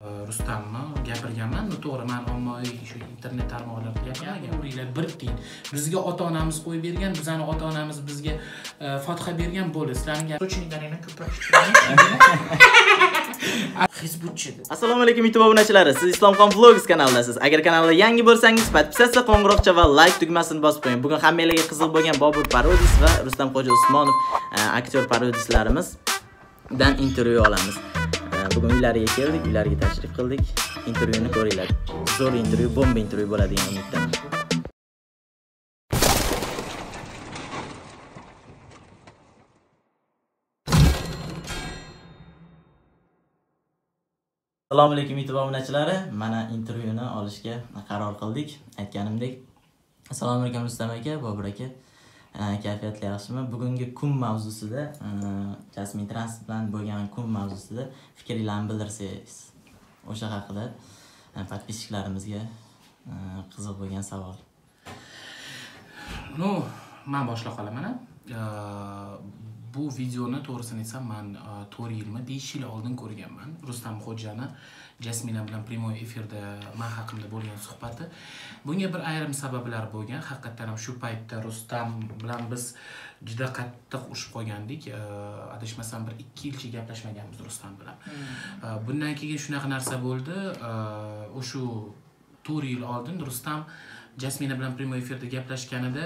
Rustamni gapirganman. To'g'ri, men ommaviy shu internet tarmoqlarida gapirmagan. Bir tiyin. Bizga ota-onamiz qo'yib bergan, bizani ota-onamiz bizga Fotiha bergan bo'ldi. Sizlarning so'chiniklaringni ko'proq Hizbutchi. Assalomu alaykum YouTube obunachilari. Siz Islomxon Vlogs kanalidasiz. Agar kanalga yangi bo'lsangiz, podpisatsiya qo'ng'iroqcha va like tugmasini bosib qo'ying. Bugun hammalarga qiziq bo'lgan Bobur Parodis va Rustamxo'ja Usmonov aktyor parodislarimiz dan intervyu olamiz. Bugun uylariga keldik, uylariga tashrif qildik. Intervyuni ko'ringlar. Zo'r intervyu, bomba intervyu bo'ladigan umiddaman. Assalomu alaykum YouTube obunachilari. Mana intervyuni olishga qaror qildik. Aytganimdek, assalomu alaykum Rustam aka, Bobur aka. Kayfiyatli yaxshimi? Bugungi kun mavzusida, Jasmin Trans bilan bo'lgan kun mavzusida fikringizni bildirsangiz, o'sha haqida podpischiklarimizga qiziq bo'lgan savol. Men boshla qolaman. Bu videoni to'g'risini aytsam, men 4 yilmi, 5 yil oldin ko'rganman. Rustamxo'jani Jasmina bilan primoy efirda men haqimda bo'lgan suhbati. Bunga bir ayrim sabablar bo'lgan. Haqiqatan ham shu paytda Rustam bilan biz juda qattiq ushib qolgandik. Adashmasam bir 2 yilcha gaplashmaganmiz Rustam bilan. Bundan keyin shunaqa narsa bo'ldi. O'sha 4 yil oldin Rustam Jasmina bilan primoy efirda gaplashganida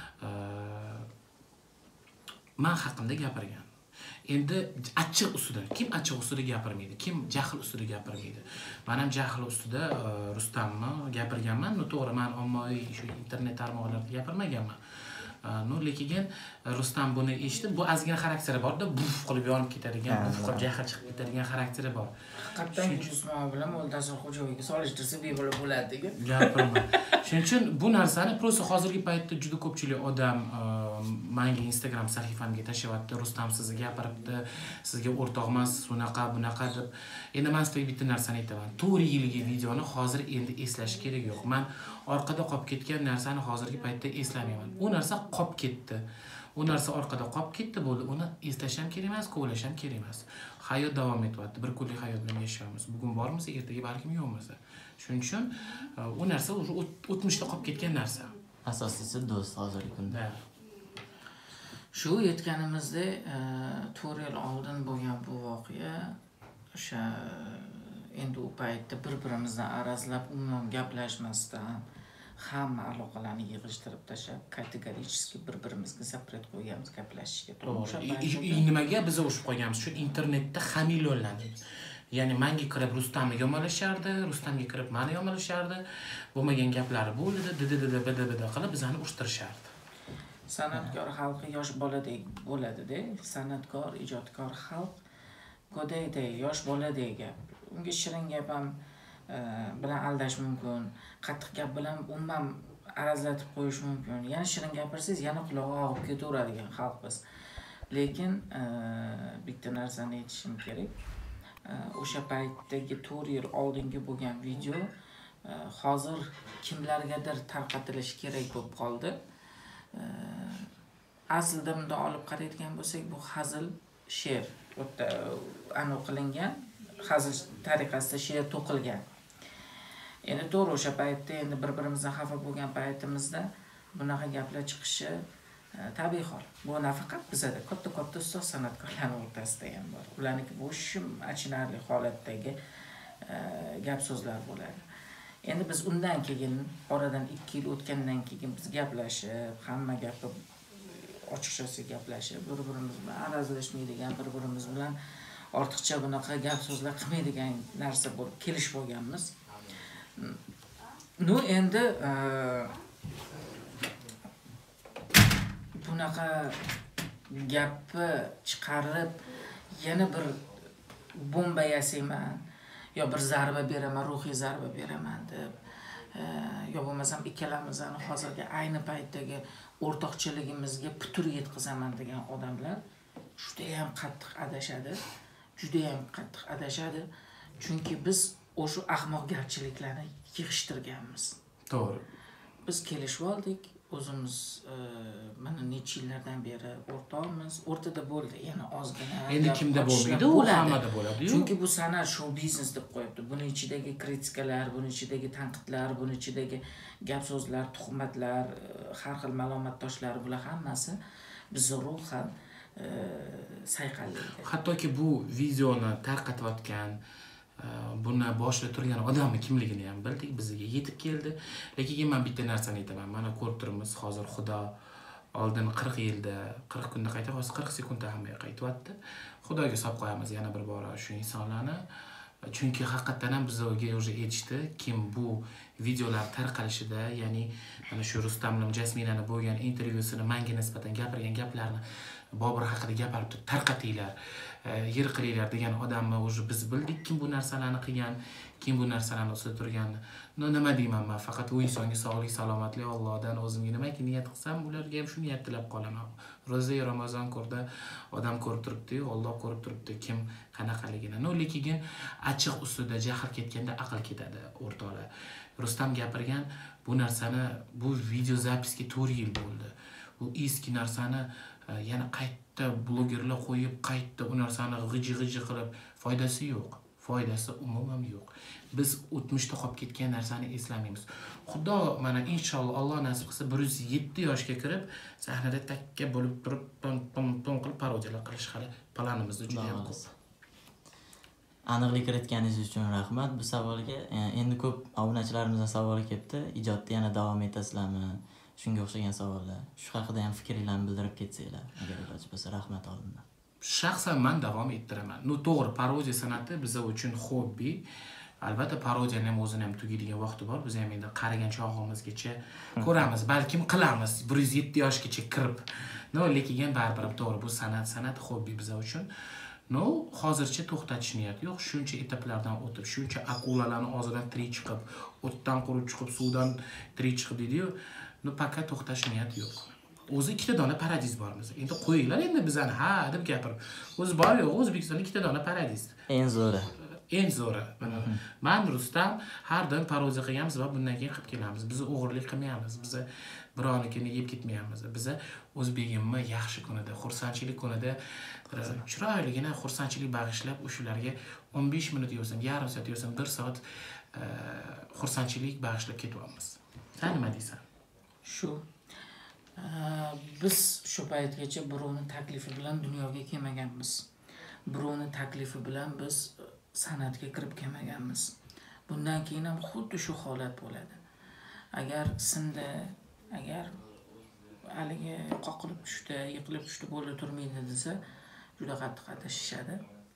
men haqimda gapirgan. Endi achchiq ustida, kim achchiq ustida gapirmaydi, kim jahl ustida gapirmaydi. Men ham jahl ustida Rustamni gapirganman. To'g'ri, men ommaviy shu internet tarmoqlarida gapirmaganman. Lekin Rustam buni eshitib, bu ozgina xarakteri bor-da, buf qilib yonib ketadigan, buf qilib jahl chiqib ketadigan xarakteri bor. Haqiqatan Usmon bilan Mo'ldasur Xo'jayevaga solishtirsa bemalol bo'ladi-ku. Gapirma. Shuning uchun bu narsani prosta hozirgi paytda juda ko'pchilik odam menga Instagram sahifamga tashyapti. Rustam sizga gapiribdi, sizga o'rtoq emas, unaqa, bunaqa deb. Endi men sizga bitta narsani aytaman. 4 yilgi videoni hozir endi eslash kerak yo'q. Men orqada qolib ketgan narsani hozirgi paytda eslamayman. U narsa qolib ketdi. U narsa orqada qolib ketdi, bo'ldi. Uni eslash ham kerak emas, qo'llash ham kerak emas. Hayot davom etyapti. Bir kunlik hayot bilan yashaymiz. Bugun bormiz, ertaga balkim yo'qmiz. Shuning uchun u narsa o'tmishda qolib ketgan narsa. Asosiysi do'st hozirgi kunda. Shu yetganimizda 4 yil oldin bo'lgan bu voqea o'sha endi u paytda bir-birimizdan arazlab, umuman gaplashmasdan hamma aloqalarni yig'ishtirib tashlab, kategorически bir-birimizga zapret qo'yganmiz gaplashishga. To'g'ri. Nimaga biz ushib qo'yganmiz? Shu internetda hamilonlandik. Ya'ni menga kirib Rustamni yomonlashardi, Rustamga kirib meni yomonlashardi. Bo'lmagan gaplari bo'ldi, bidi qilib bizani ushtirishardi. San'atkor xalqi yosh boladek bo'ladi-da. San'atkor, ijodkor xalq go'dayday, yosh boladek gap. Unga shirin gap ham bilan aldash mumkin. Qattiq gap bilan umuman arazlatib qo'yish mumkin. Yana shirin gapirsangiz, yana qulog'i og'ib ketaveradigan xalq biz. Lekin bitta narsani aytishim kerak. O'sha paytdagi 4 yil oldingi bo'lgan video hozir kimlargadir tarqatilishi kerak bo'lib qoldi. Aslida bunda olib qaraydigan bo'lsak, bu hazil she'r o'ta aniq qilingan, hazil tariqasida she'r to'qilgan. Endi to'g'ri, o'sha paytda endi bir-birimizdan xafa bo'lgan paytimizda bunaqa gaplar chiqishi tabiiy hol. Bu nafaqat bizda, katta ustoz san'atkorlar o'rtasida ham bor. Ularniki bu shim achinarli holatdagi gap so'zlar bo'ladi. Endi biz undan keyin oradan 2 yil o'tgandan keyin biz gaplashib, hamma gapni ochiqchasi gaplashib, bir-birimiz bilan arazlashmaydigan, bir-birimiz bilan ortiqcha bunaqa gap so'zlar qilmaydigan narsa bo'lib kelishib olganmiz. Endi bunaqa gapni chiqarib yana bir bomba yasayman, yo bir zarba beraman, ruhiy zarba beraman deb, yo bo'lmasam ikkalamizni hozirgi ayni paytdagi o'rtoqchiligimizga putur yetkazaman degan odamlar juda ham qattiq adashadi. Chunki biz o'sha ahmoqgarchiliklarni yig'ishtirganmiz. To'g'ri. Biz kelishib oldik, o'zimiz mana necha yillardan beri o'rtoqmiz. O'rtada bo'ldi, yana ozgina. Endi kimda bo'lmaydi, u hammada bo'ladi. Chunki bu san'at show biznes deb qo'yibdi. Buning ichidagi kritikalar, buning ichidagi tanqidlar, buning ichidagi gap so'zlar, tuhmatlar, har xil malomat toshlari bular hammasi bizni ruhan sayqallaydi. Hattoki bu videoni tarqatayotgan, buni boshida turgan odamni kimligini ham bildik, bizga yetib keldi. Lekin men bitta narsani aytaman. Mana ko'rib turibmiz, hozir Xudo oldin 40 yilda, 40 kunda qayta, hozir 40 sekundda hammaga qaytyapti. Xudoga solib qo'yamiz yana bir bora shu insonlarni. Chunki haqiqatan ham bizga o'zi aytishdi, kim bu videolar tarqalishida, ya'ni mana shu Rustamning Jasminani bo'lgan intervyusini menga nisbatan gapirgan gaplarni Bobur haqida gapirib tarqatinglar, yer qilinglar degan odamni o'zi biz bildik kim bu narsalarni qilgan, kim bu narsalarni ustida turganini. Nima deyman men, faqat u insonga sog'lik, salomatlik Allohdan o'zimga nimaki niyat qilsam, ularga ham shu niyat tilab qolaman. Ro'za Ramazon ko'rda odam ko'rib turibdi-yu, Alloh ko'rib turibdi kim qanaqaligini. Lekin achchiq ustida jahl ketganda aql ketadi, o'rtoqlar. Rustam gapirgan bu narsani, bu video zapisga 4 yil bo'ldi. Bu eski narsani yana qayta blogerlar qo'yib, qayta u narsani g'iji qilib foydasi yo'q. Foydasi umuman yo'q. Biz o'tmishda qolib ketgan narsani eslamaymiz. Xudo mana inshaalloh Alloh nasib qilsa 107 yoshga kirib, sahnada takka bo'lib turib, pom qilib parodiyalar qilish hali planimizda juda ham ko'p. Aniqlik kiritganingiz uchun rahmat. Bu savolga endi ko'p obunachilarimizdan savol kelibdi. Ijodda yana davom etasizlarmi? Shunga o'xshagan savollar. Shu haqida ham fikringizni bildirib ketsanglar, agar iloji bo'lsa, rahmat oldindan. Shaxsan men davom ettiraman. To'g'ri, parodiya san'ati biz uchun hobbi. Albatta parodiyani ham o'zini ham tugaydigan vaqti bor. Biz ham endi qarigan chog'imizgacha ko'ramiz, balkim qilamiz 107 yoshgacha kirib. Lekin baribir to'g'ri, bu san'at hobbi biz uchun. Hozircha to'xtatish niyat yo'q. Shuncha etaplardan o'tib, shuncha akulalarning og'zidan tirik chiqib, o'tdan quruq chiqib, suvdan tirik chiqib deydi-yu. Faqat to'xtash niyat yo'q. O'zi ikkita dona paradiz bormiz. Endi qo'yinglar endi bizani deb gapirib. O'zi bor-yo'q, O'zbekistonda ikkita dona paradiz. Eng zo'ri. Eng zo'ri. Men Rustam har doim parodiya qilganmiz va bundan keyin qilib kelamiz. Biz o'g'irlik qilmaymiz. Biz birovnikini yeb ketmaymiz. Biz o'zbegimni yaxshi kunida, xursandchilik kunida chiroyligina xursandchilik bag'ishlab o'shalarga 15 minut yo'sam, yarim soat yo'sam, 1 soat xursandchilik bag'ishlab ketyapmiz. Sen nima deysan? Shu biz shu paytgacha birovning taklifi bilan dunyoga kelmaganmiz. Birovning taklifi bilan biz san'atga kirib kelmaganmiz. Bundan keyin ham xuddi shu holat bo'ladi. Agar sindi, agar haligi qoqilib tushdi, yiqilib tushdi, bo'ldi turmaydi desa, juda qattiq adashishadi.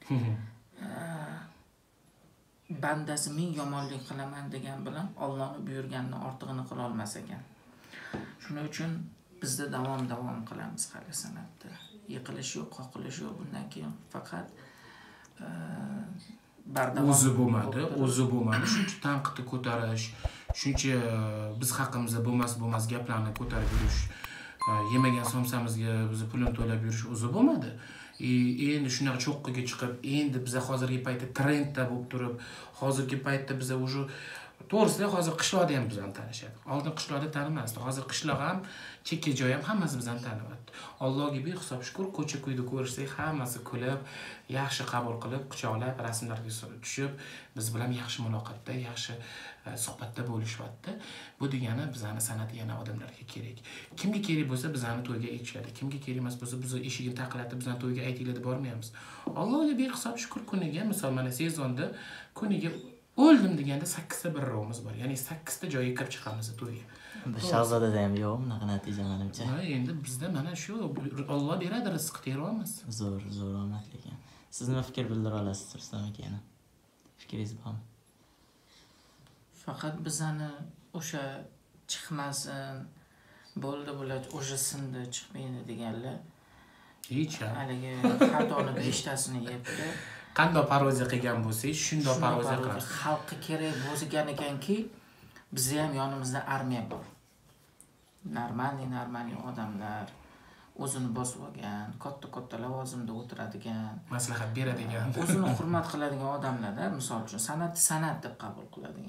Bandasi men yomonlik qilaman degan bilan Allohning buyurganidan ortig'ini qila olmas ekan. Shuning uchun bizda davom qilamiz hali san'atda. Yiqilish yo'q, qoqilish yo'q. Bundan keyin faqat bardavom o'zi bo'lmadi. Shuncha tanqidni ko'tarish, shuncha biz haqimizda bo'lmas gaplarni ko'tarib yurish, yemagan somsamizga biz pulini to'lab yurish o'zi bo'lmadi. Endi shunaqa cho'qqiga chiqib, endi biz hozirgi paytda trendda bo'lib turib, hozirgi paytda biz o'sha to'g'risida hozir qishloqda ham bizdan tanishadi. Oldin qishloqda tanimasdi. Hozir qishloq ham, chekka joy ham hammasi bizdan taniyapti. Allohga behisob shukr, ko'cha-ko'yda ko'rishsak, hammasi kulib, yaxshi qabul qilib, quchoqlab, rasmlarga tushib, biz bilan yaxshi muloqotda, yaxshi suhbatda bo'lishyapti. Bu degani bizning san'at yana odamlarga kerak. Kimga kerak bo'lsa, bizani to'yga aytishadi. Kimga kerak emas bo'lsa, biz eshigini taqlatib, bizani to'yga aytinglar deb bormaymiz. Allohga behisob shukr, kuniga, misol mana sezonda kuniga o'ldim deganda 8 ta birrovimiz bor. Ya'ni 8 ta joyga kirib chiqamiz to'yga. Shahzodada ham yo'q, bunaqa natija menimcha. Endi bizda mana shu Alloh beradi, rizq teramiz. Zo'r omad ekan. Siz nima fikr bildira olasiz Rustam aka? Fikringiz bormi? Faqat bizani o'sha chiqmasin, bo'ldi bular o'sha sindi chiqmaydi deganlar. Hech ham. Haligi xatoni 5 tasini yebdi. Qanday parodiya qilgan bo'lsangiz, shunday parodiya qilasiz. Xalqqa kerak bo'lgan ekanki, bizda ham yonimizda armiya bor. Normalniy odamlar, o'zini bosib olgan, katta lavozimda o'tiradigan, maslahat beradigan, o'zini hurmat qiladigan odamlarda, misol uchun san'at deb qabul qiladigan.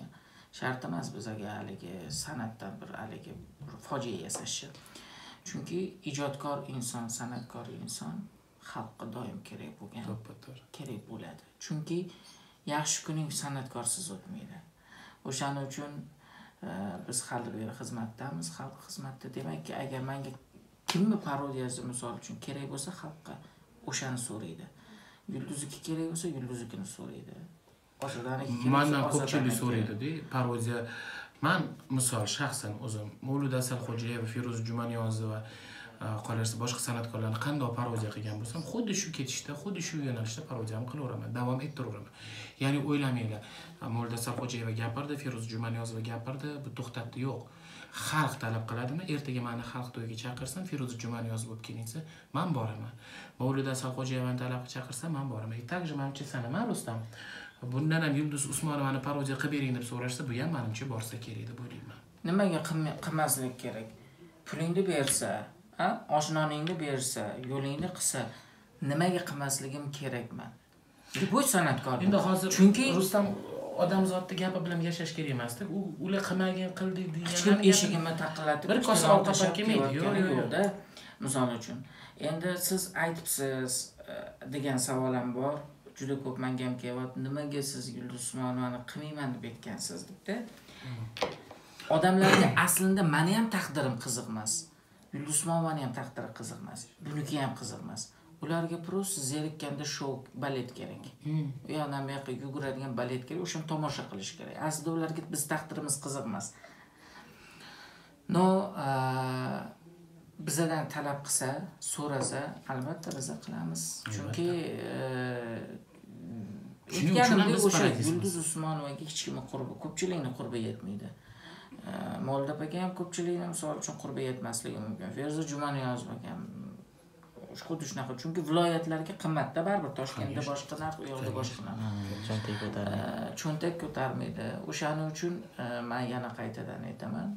shart emas bizga haligi san'atdan bir haligi fojia yasashi. Chunki ijodkor inson, san'atkor inson xalqqa doim kerak bo'lgan, kerak bo'ladi. Chunki yaxshi kuning san'atkorsiz o'tmaydi. O'shaning uchun biz hali beri xizmatdamiz, xalq xizmatda. Demakki, agar menga kimni parodiyasi misol uchun kerak bo'lsa, xalqqa o'shani so'raydi. Yulduzniki kerak bo'lsa, yulduznikini so'raydi. Otadaniki kerak bo'lsa, mendan ko'pchilik so'raydi-da, parodiya. Men misol shaxsan o'zim Mavlud Asalxo'jayev, Feruza Jumaniyozova qolarsa boshqa san'atkorlarni qanday parodiya qilgan bo'lsam, xuddi shu ketishda, xuddi shu yo'nalishda parodiyamni qilaveraman, davom ettiraveraman. Ya'ni o'ylamanglar, Mavlud Asalxo'jayeva gapirdi, Feruza Jumaniyozova gapirdi, bu to'xtatdi, yo'q. Xalq talab qiladimi? Ertaga meni xalq to'yiga chaqirsam, Feruza Jumaniyozova bo'lib kelingsa, men boraman. Mavlud Asalxo'jayevani talab chaqirsa, men boraman. Также menimcha sanaman Rustam. Bundan ham Yulduz Usmonovani parodiya qilib bering deb so'rashsa, bu ham menimcha borsa kerak deb o'ylayman. Nimaga qilmaslik kerak? Pulingni bersa, oshnoningni bersa, yo'lingni qilsa, nimaga qilmasligim kerakman? Bu san'atkor. Endi hozir chunki Rustam odamzodni gapi bilan yashash kerak emas-da. Ular qilmagan qildi degan. Hech kim eshigimni taqillatib, bir kosa ovqat kelmaydi, yo'q-da. Misol uchun. Endi siz aytibsiz degan savol ham bor. Juda ko'p menga ham kelyapti. Nimaga siz Yulduz Usmonovani qilmayman deb aytgansiz debda. Odamlarga aslida meni ham taqdirim qiziq emas. Yulduz Usmonovani ham taqdiri qiziq emas. Buniki ham qiziq emas. Ularga просто zerikkanda shou, balet kerak. U yoqdan bu yoqqa yuguradigan balet kerak, o'shani tomosha qilish kerak. Aslida ularga biz taqdirimiz qiziq emas. No, bizdan talab qilsa, so'rasa, albatta biz qilamiz. Chunki aytganimdek o'sha Yulduz Usmonovaga hech kimning qurbi, ko'pchilikning qurbi yetmaydi. Mavlud akaga ham ko'pchilikning misol uchun qurbi yetmasligi mumkin. Feruza Jumaniyozovaga ham xuddi shunaqa. Chunki viloyatlarga qimmatda baribir Toshkentda boshqa narx, u yoqda boshqa narx. Cho'ntak ko'tarmaydi. O'shaning uchun men yana qaytadan aytaman.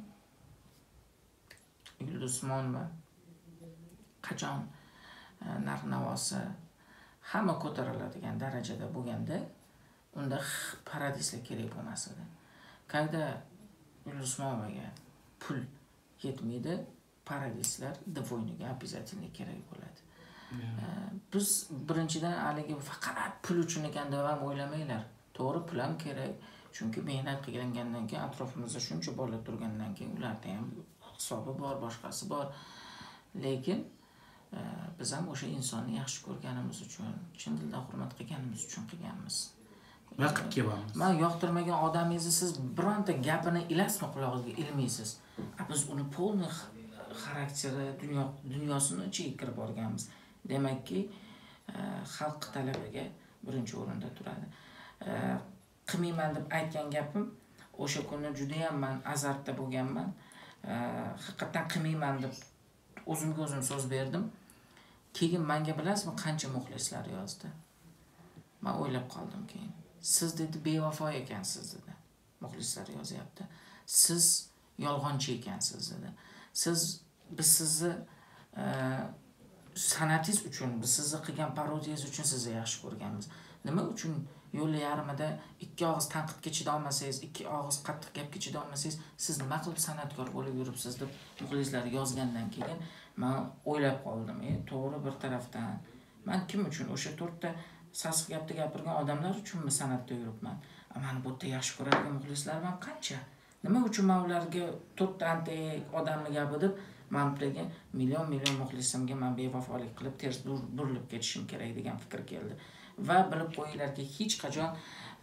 Yulduz Usmonova qachon narx-navosi hamma ko'tariladigan darajada bo'lganda, unda paradislar kerak bo'lmas edi. Qayda Yulduz Usmonovaga pul yetmaydi, paradislar dvoyniga обязательно kerak bo'ladi. Biz birinchidan haligi faqat pul uchun ekan deb ham o'ylamanglar. To'g'ri, pul ham kerak. Chunki mehnat qilgandan keyin atrofimizda shuncha bola turgandan keyin ularda ham hisobi bor, boshqasi bor. Lekin biz ham o'sha insonni yaxshi ko'rganimiz uchun, chin dildan hurmat qilganimiz uchun qilganmiz. Va qilib kelamiz. Men yoqtirmagan odamingizni siz bironta gapini ilasmi qulog'iga ilmaysiz. Biz uni polni xarakteri, dunyosini ichiga kirib borganmiz. Demakki, xalq talabiga birinchi o'rinda turadi. Qilmayman deb aytgan gapim o'sha kuni juda ham men azartda bo'lganman. Haqiqatan qilmayman deb o'zimga o'zim so'z berdim. Keyin menga bilasizmi qancha muxlislar yozdi? Men o'ylab qoldim keyin. Siz dedi bevafo ekansiz dedi. Muxlislar yozyapti. Siz yolg'onchi ekansiz dedi. Biz sizni san'atingiz uchun, biz sizni qilgan parodiyangiz uchun sizni yaxshi ko'rganmiz. Nima uchun yo'l yarmida ikki og'iz tanqidga chida olmasangiz, ikki og'iz qattiq gapga chida olmasangiz, siz nima qilib san'atkor bo'lib yuribsiz deb muxlislar yozgandan keyin men o'ylab qoldim. To'g'ri, bir tarafdan men kim uchun o'sha 4 ta sassiq gapni gapirgan odamlar uchunmi san'atda yuribman? Meni bu yerda yaxshi ko'radigan muxlislarim ham qancha? Nima uchun men ularga 4 ta antek odamni gapi deb men bilan million muxlisimga men bevafolik qilib ters burilib ketishim kerak degan fikr keldi. Va bilib qo'yinglarki, hech qachon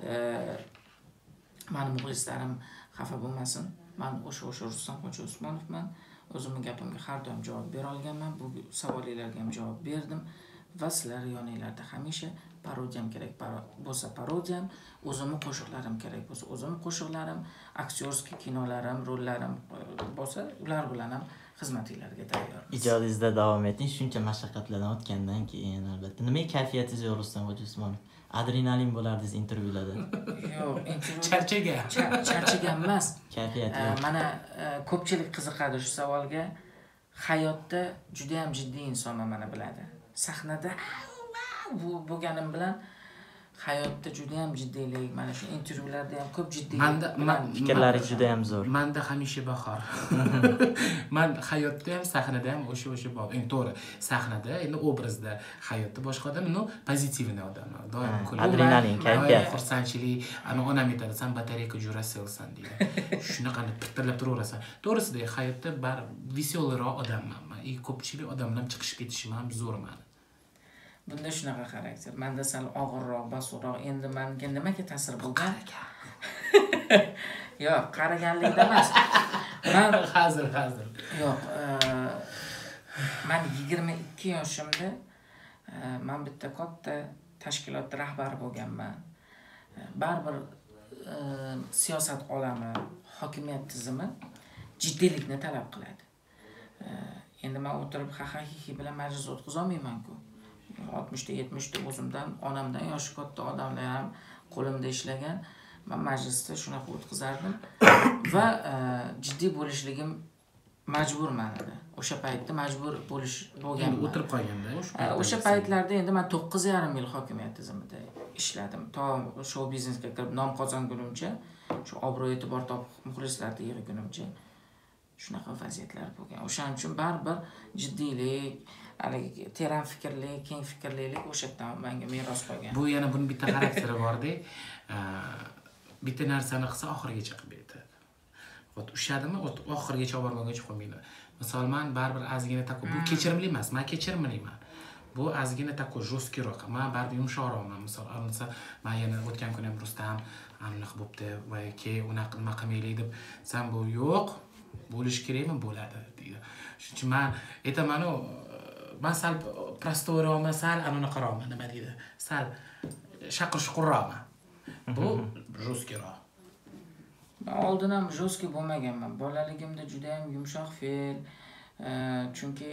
meni muxlislarim xafa bo'lmasin. Men o'sha Rustam Xo'ja Usmonovman. O'zimning gapimga har doim javob bera olganman. Bu savollarga ham javob berdim. Va sizlar yoninglarda hamisha parodiyam kerak bo'lsa parodiyam, o'zimning qo'shiqlarim kerak bo'lsa o'zimning qo'shiqlarim, aktyorskiy kinolarim, rollarim bo'lsa ular bilan ham xizmatinglarga tayyor. Ijodingizda davom eting, shuncha mashaqqatlardan o'tgandan keyin albatta. Nimaga kayfiyatingiz yo'q Rustam Xo'ja Usmonov? Adrenalin bo'lardingiz intervyularda. Yo'q, intervyu charchagan emas. Kayfiyat yo'q. Mana ko'pchilik qiziqadi shu savolga. Hayotda juda ham jiddiy insonman, mana biladi. Sahnada bu bo'lganim bilan hayotda juda ham jiddiylik, mana shu intervyularda ham ko'p jiddiylik. Fikrlaringiz juda ham zo'r. Menda hamisha bahor. Men hayotda ham, sahnada ham o'sha bor. Endi to'g'ri, sahnada, endi obrazda, hayotda boshqa odam, pozitivniy odam. Doim kulib, adrenalin, kayfiyat, xursandchilik, onam aytadi, sen batareyka Duracellsan deydi. Shunaqani pitirlab turaverasan. To'g'risida hayotda bar veselroq odamman. Ko'pchilik odamlar chiqishib ketishim ham zo'r meni. Bunda shunaqa xarakter. Menda sal og'irroq, basurroq. Endi menga nimaga ta'sir bo'lgan? Yo'q, qaraganlikda emas. Men hozir. Yo'q, men 22 yoshimda men bitta katta tashkilot rahbari bo'lganman. Baribir siyosat olami, hokimiyat tizimi jiddiylikni talab qiladi. Endi men o'tirib ha-ha-hi bilan majlis o'tkaza olmayman-ku. 60 70 o'zimdan, onamdan yoshi katta odamlar ham qo'limda ishlagan. Men majlisda shunaqa o'tkazardim va jiddiy bo'lishligim majburman edi. O'sha paytda majbur bo'lganman. O'tirib qolganda. O'sha paytlarda endi men 9,5 yil hokimiyat tizimida ishladim. To show biznesga kirib nom qozongunimcha, shu obro' e'tibor topib muxlislarni yig'gunimcha shunaqa vaziyatlar bo'lgan. O'shaning uchun baribir jiddiylik, haligi teran fikrli, keng fikrlilik o'sha yerdan menga meros qolgan. Bu yana buning bitta xarakteri bor-da. Bitta narsani qilsa oxirigacha qilib beradi. Ushadimi, oxirigacha olib bormaguncha qo'ymaydi. Misol men baribir ozgina tako, bu kechirimli emas, men kechirimliman. Bu ozgina tako jo'skiroq, men baribir yumshoqroqman. Misol, men yana o'tgan kun ham Rustam aniq bo'pti va unaqa nima qilmaylik deb, sen bu yo'q, bo'lish kerakmi, bo'ladi deydi. Shuning uchun men aytaman, men sal prostoyroqman, sal anaqaroqman, nima deydi? Sal shaqir-shuqurroqman. Bu jo'skiroq. Men oldin ham jo'ski bo'lmaganman. Bolaligimda juda ham yumshoq fe'l, chunki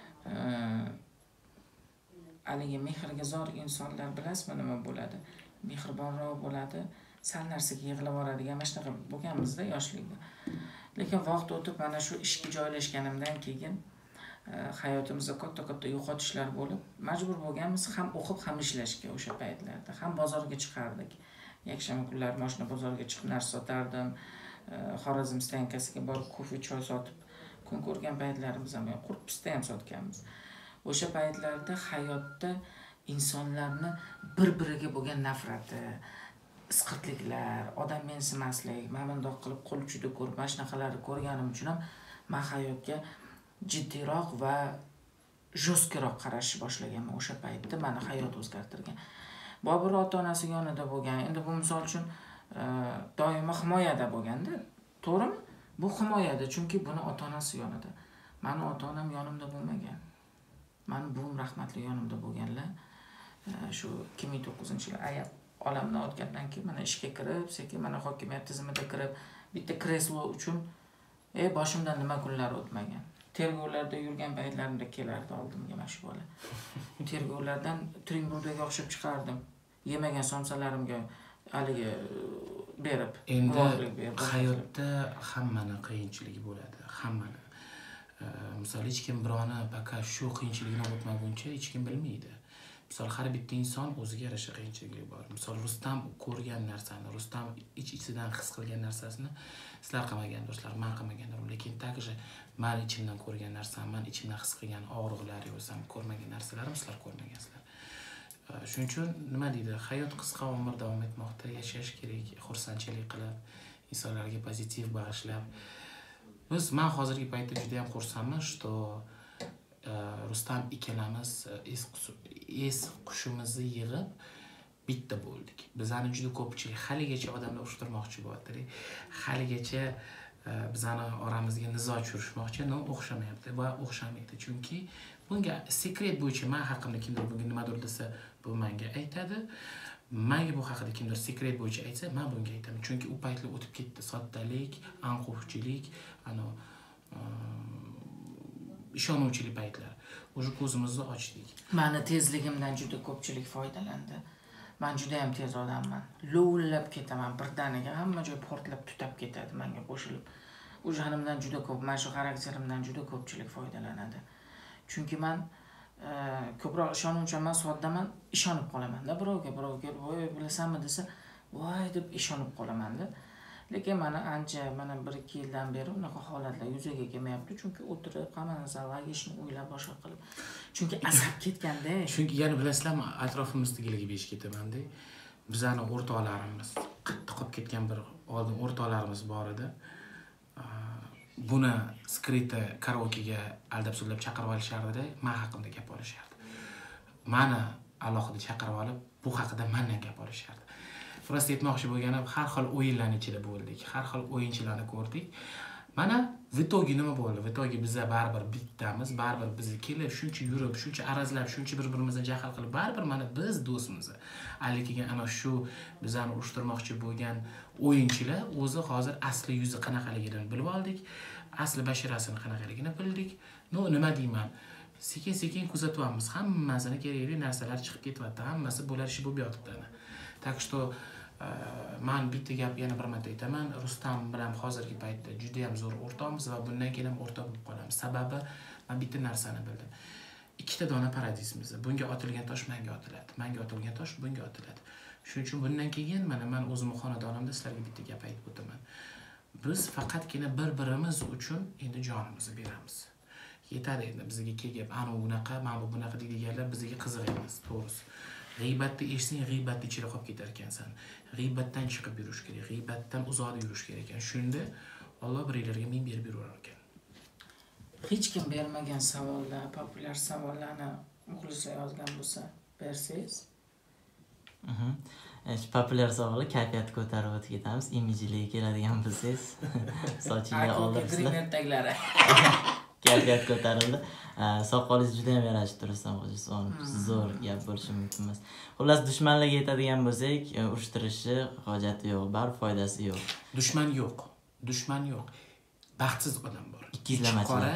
haligi mehrga zor insonlar bilasizmi nima bo'ladi? Mehribonroq bo'ladi, sal narsaga yig'ilib boradigan mana shunaqa bo'lganmizda yoshlikda. Lekin vaqt o'tib mana shu ishga joylashganimdan keyin hayotimizda katta yo'qotishlar bo'lib, majbur bo'lganmiz ham o'qib, ham ishlashga o'sha paytlarda. Ham bozorga chiqardik. Yakshanba kunlari mashina bozoriga chiqib narsa sotardim. Xorazm stankasiga borib kofe, choy sotib kun ko'rgan paytlarimiz ham, qurut pista ham sotganmiz. O'sha paytlarda hayotda insonlarni bir-biriga bo'lgan nafrati, isqirtliklar, odam mensimaslik, men bundoq qilib qo'l juda ko'rib, mana shunaqalarni ko'rganim uchun ham men hayotga jiddiyroq va jo'skiroq qarashni boshlaganman. O'sha paytda meni hayot o'zgartirgan. Bobur ota-onasi yonida bo'lgan. Endi bu misol uchun doimo himoyada bo'lganda, to'g'rimi? Bu himoyada, chunki buni ota-onasi yonida. Meni ota-onam yonimda bo'lmagan. Meni buvim rahmatli yonimda bo'lganlar. Shu 2009-yil ayab olamdan o'tgandan keyin mana ishga kirib, sekin mana hokimiyat tizimida kirib, bitta kreslo uchun boshimdan nima kunlar o'tmagan. Tergovlarda yurgan paytlarimda kelardi oldimga mana shu bola. Tergovlardan Trinburdaga o'xshab chiqardim. Yemagan somsalarimga haligi berib, endi hayotda hammani qiyinchiligi bo'ladi, hammani. Misol hech kim birovni paka shu qiyinchilikni o'tmaguncha hech kim bilmaydi. Misol har bitta inson o'ziga yarasha qiyinchiligi bor. Misol Rustam ko'rgan narsani, Rustam ichidan his qilgan narsasini sizlar qilmagan do'stlar, men qilmaganman. Lekin takje men ichimdan ko'rgan narsam, men ichimdan his qilgan og'riqlar yo'sam, ko'rmagan narsalarim sizlar ko'rmagansizlar. Shuning uchun nima deydi? Hayot qisqa, umr davom etmoqda, yashash kerak, xursandchilik qilib, insonlarga pozitiv bag'ishlab. Men hozirgi paytda juda ham xursandman, что Rustam ikkalamiz es qushimizni yig'ib bitta bo'ldik. Bizani juda ko'pchilik haligacha odamlar urushtirmoqchi bo'lyapti. Haligacha bizani oramizga nizo tushirishmoqchi, o'xshamayapti va o'xshamaydi. Chunki bunga sekret bo'yicha men haqimda kimdir bunga nimadir desa, bu menga aytadi. Menga bu haqida kimdir sekret bo'yicha aytsa, men bunga aytaman. Chunki u paytlar o'tib ketdi. Soddalik, anqovchilik, ishonuvchilik paytlar. O'sha ko'zimizni ochdik. Meni tezligimdan juda ko'pchilik foydalandi. Men juda ham tez odamman. Lovullab ketaman, birdaniga hamma joy portlab tutab ketadi menga qo'shilib. O'shanimdan juda ko'p, mana shu xarakterimdan juda ko'pchilik foydalanadi. Chunki men ko'proq ishonuvchanman, soddaman, ishonib qolaman-da birovga kelib, "Voy, bilasanmi?" desa, "Voy" deb ishonib qolaman-da. Lekin mana 1-2 yildan beri unaqa holatlar yuzaga kelmayapti, chunki o'tirib hamma narsani ishni o'ylab boshqa qilib. Chunki asab ketganda. Chunki yana bilasizlarmi, atrofimizdagilarga besh ketaman-da. Bizani o'rtoqlarimiz, qattiq qolib ketgan bir oldin o'rtoqlarimiz bor edi. Buni skrita karaokega aldab-sullab chaqirib olishardi-da, men haqimda gap olishardi. Mani alohida chaqirib olib, bu haqida mendan gap olishardi. Prosta aytmoqchi bo'lganim, har xil o'yinlarning ichida bo'ldik, har xil o'yinchilarni ko'rdik. Mana в итоге nima bo'ldi? В итоге biz baribir bittamiz, baribir biz kelib, shuncha yurib, shuncha arazlab, shuncha bir-birimizdan jahl qilib, baribir mana biz do'stmiz. Lekin ana shu bizani urushtirmoqchi bo'lgan o'yinchilar o'zi hozir asli yuzi qanaqaligini bilib oldik, asli bashirasini qanaqaligini bildik. Nima deyman? Sekin-sekin kuzatyapmiz. Hammasini kerakli narsalar chiqib ketyapti. Hammasi bo'lar ish bo'lib yotibdi. Так что men bitta gap yana bir marta aytaman, Rustam bilan hozirgi paytda juda ham zo'r o'rtoqmiz va bundan keyin ham o'rtoq bo'lib qolamiz. Sababi men bitta narsani bildim. Ikkita dona paradizimiz. Bunga otilgan tosh menga otiladi. Menga otilgan tosh bunga otiladi. Shuning uchun bundan keyin men o'zim xonadonimda sizlarga bitta gap aytib o'taman. Biz faqatgina bir-birimiz uchun endi jonimizni beramiz. Yetadi endi bizga kelib, "Ana bunaqa, mana bu bunaqa" deganlar bizga qiziq emas, to'g'risi. G'iybatni eshitsang, g'iybatni ichida qolib ketar ekansan. G'iybatdan chiqib yurish kerak, g'iybatdan uzoqda yurish kerak ekan. Shunda Alloh birlarga men berib yurar ekan. Hech kim bermagan savollar, populyar savollarni muxlislar yozgan bo'lsa, bersangiz. Populyar savol, kayfiyat ko'tarib o'tib ketamiz. Imijliga keladigan bo'lsangiz, sochingga oldirsizlar. Internettaglari. Kayfiyat ko'tarildi. Soqolingiz juda ham yarashib turibsan, zo'r gap bo'lishi mumkin emas. Xullas, dushmanlarga yetadigan bo'lsak, urushtirishi hojati yo'q, bar foydasi yo'q. Dushman yo'q. Dushman yo'q. Baxtsiz odam bor. Ikkizlamachilar.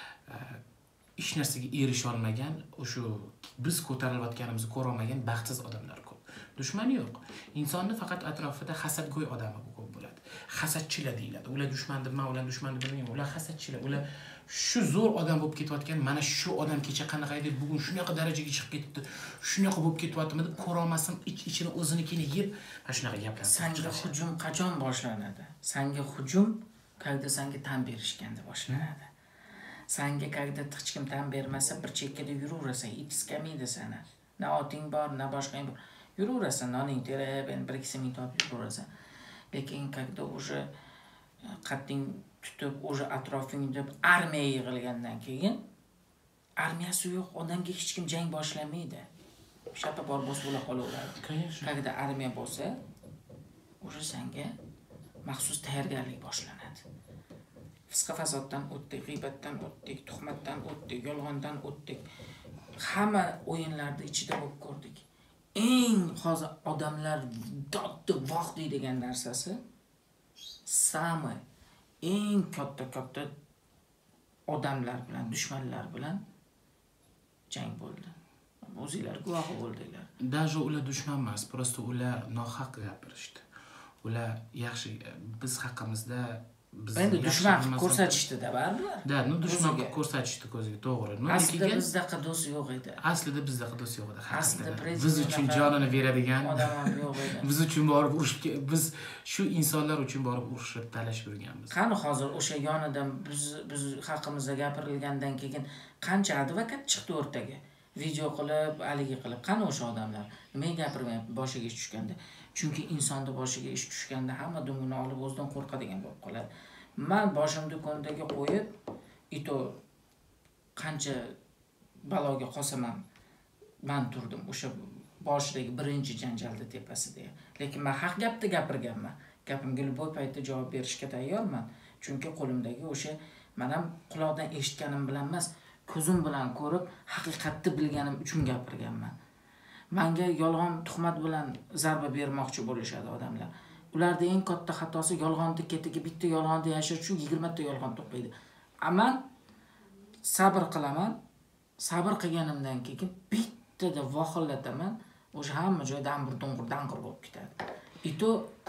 Hech narsaga erisha olmagan, o'sha biz ko'tarilayotganimizni ko'ra olmagan baxtsiz odamlar ko'p. Dushman yo'q. Insonni faqat atrofida hasadgo'y odami ko'p bo'ladi. Hasadchilar deyiladi. Ular dushman deb, men ular dushman deb bilmayman. Ular hasadchilar. Ular shu zo'r odam bo'lib ketayotgan, mana shu odam kecha qanaqa edi, bugun shunaqa darajaga chiqib ketdi, shunaqa bo'lib ketyaptimi deb ko'ra olmasam, ichini o'zinikini yeb, mana shunaqa gaplar. Sanga hujum qachon boshlanadi? Sanga hujum когда sanga tan berishganda boshlanadi. Sanga когда hech kim tan bermasa, bir chekkada yuraverasan, itiskamiydi sana. Na oting bor, na boshqang bor. Yuraverasan, noning terib, endi 1-2 ming topib yuraverasan. Lekin когда уже qatting tutib, o'sha atrofingda armiya yig'ilgandan keyin armiyasi yo'q odamga hech kim jang boshlamaydi. Shapa bor bo's bo'la qolaveradi. Когда armiya bo'lsa, o'sha senga maxsus tayyorgarlik boshlanadi. Fisqa fasoddan o'tdik, g'iybatdan o'tdik, tuhmatdan o'tdik, yolg'ondan o'tdik. Hamma o'yinlarda ichida bo'lib ko'rdik. Eng hozir odamlar doddi voh deydigan narsasi samay eng katta odamlar bilan, dushmanlar bilan jang bo'ldi. O'zinglar guvohi bo'ldinglar. Даже ular dushman emas, prosta ular nohaq gapirishdi. Ular yaxshi biz haqimizda biz endi dushman ko'rsatishdi-da baribir. Da, dushman ko'rsatishdi ko'ziga, to'g'ri. Aslida bizdaqa do'st yo'q edi. Aslida bizdaqa do'st yo'q edi. Aslida biz uchun jonini beradigan odam ham yo'q edi. Biz uchun borib urushga, biz shu insonlar uchun borib urushib talashib yurganmiz. Qani hozir o'sha yonidan biz haqimizda gapirilgandan keyin qancha advokat chiqdi o'rtaga? Video qilib, haligi qilib, qani o'sha odamlar? Nimaga gapirmayapti boshiga ish tushganda? Chunki insonning boshiga ish tushganda hamma dumini olib o'zidan qo'rqadigan bo'lib qoladi. Men boshimni do'kondaga qo'yib, ito qancha baloga qolsam ham men turdim o'sha boshidagi birinchi janjalda tepasida. Lekin men haq gapni gapirganman. Gapimga любой paytda javob berishga tayyorman. Chunki qo'limdagi o'sha men ham quloqdan eshitganim bilan emas, ko'zim bilan ko'rib, haqiqatni bilganim uchun gapirganman. Menga yolg'on tuhmat bilan zarba bermoqchi bo'lishadi odamlar. Ularda eng katta xatosi yolg'onni ketiga bitta yolg'onni yashirish uchun 20 ta yolg'on to'playdi. Aman sabr qilaman. Sabr qilganimdan keyin bittada vohillataman. O'sha hamma joy dang'ir bo'lib ketadi. Ito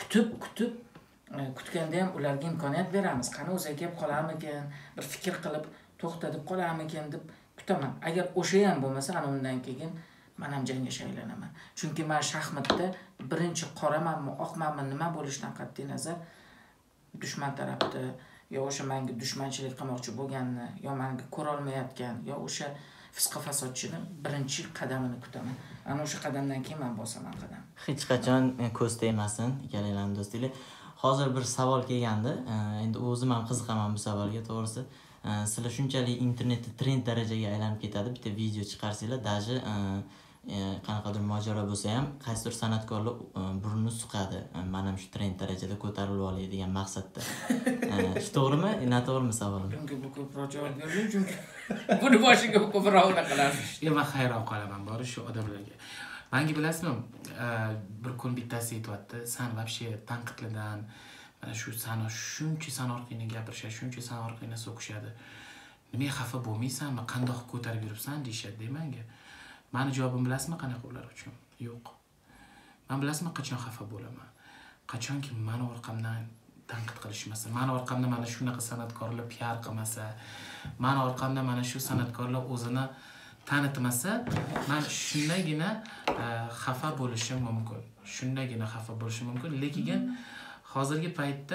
kutganda ham ularga imkoniyat beramiz. Qani o'zi kelib qolarmikan, bir fikr qilib to'xtatib qolarmikan deb kutaman. Agar o'sha ham bo'lmasa, ana undan keyin men ham jangga shaylanaman. Chunki men shaxmatda birinchi qoramanmi, oqmanmi, nima bo'lishidan qat'iy nazar dushman tarafda yo o'sha menga dushmanchilik qilmoqchi bo'lganni, yo menga ko'ra olmayotgan, yo o'sha fisqa fasodchini birinchi qadamini kutaman. Ana o'sha qadamdan keyin men bosaman qadam. Hech qachon ko'z tegmasin, ikkalanglarning do'stliklar. Hozir bir savol kelgandi. Endi o'zim ham qiziqaman bu savolga, to'g'risi. Sizlar shunchalik internetda trend darajaga aylanib ketadi, bitta video chiqarsanglar, даже qanaqadir mojaro bo'lsa ham, qaysidir san'atkorlar burnini suqadi. Men ham shu trend darajada ko'tarilib olay degan maqsadda. Shu to'g'rimi? Noto'g'rimi savolim? Bunga bu ko'proq javob berdim, chunki buni boshiga ko'proq qilasiz. Men hayron qolaman bori shu odamlarga. Menga bilasizmi, bir kun bittasi aytibdi, "Sen вообще tanqidlardan, mana shu sana shuncha san orqangdan gapirishadi, shuncha san orqangdan so'kishadi. Nimaga xafa bo'lmaysanmi? Qandoq ko'tarib yuribsan?" deyshadi menga. Meni javobim bilasizmi qanaqa ular uchun? Yo'q. Men bilasizmi qachon xafa bo'laman? Qachonki meni orqamdan tanqid qilishmasa, meni orqamda mana shunaqa san'atkorlar PR qilmasa, meni orqamda mana shu san'atkorlar o'zini tanitmasa, men shundagina xafa bo'lishim mumkin. Shundagina xafa bo'lishim mumkin. Lekin hozirgi paytda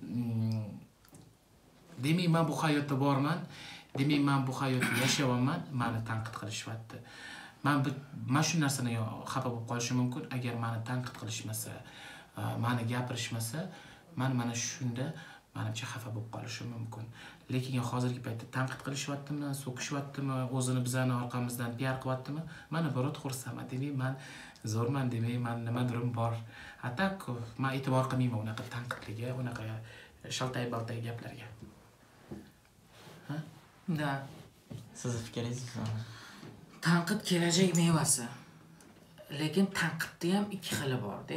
demak men bu hayotda borman, demak men bu hayotni yashayapman, meni tanqid qilishyapti. Men shu narsani xafa bo'lib qolishim mumkin agar meni tanqid qilishmasa, meni gapirishmasa, men mana shunda menimcha xafa bo'lib qolishim mumkin. Lekin hozirgi paytda tanqid qilishyaptimi, so'kishyaptimi, o'zini bizani orqamizdan PR qilyaptimi? Mana birot xursandman. Demak, men zo'rman, demak, men nimadirim bor. Atak, men e'tibor qilmayman unaqa tanqidlarga, unaqa shaltay-baltay gaplarga. Ha? Da. Sizni fikringiz? Tanqid kelajak mevasi. Lekin tanqidda ham ikki xili bor-da.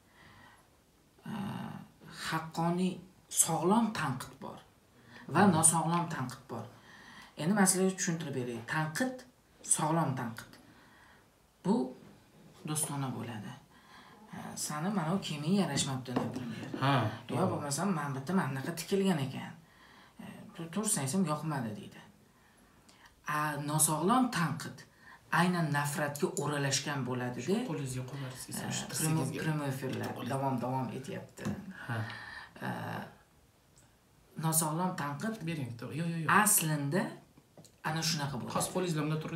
Haqqoniy sog'lom tanqid bor va nosog'lom tanqid bor. Endi masalaga tushuntirib beray. Tanqid sog'lom tanqid. Bu do'stona bo'ladi. Sani mana bu kiyiming yarashmabdi naprimyer. Ha, yo bo'lmasam men bitta manaqa tikilgan ekan. To'g'risini aytsam yoqmadi deydi. Nosog'lom tanqid aynan nafratga o'ralashgan bo'ladi-da. Qo'lingizga qo'yarsiz. Prямой efirlar davom etyapti. Ha. Nosog'lom tanqid Bering, yo'q. aslida ana shunaqa bo'ladi. Xos qo'lingizda bilan turib,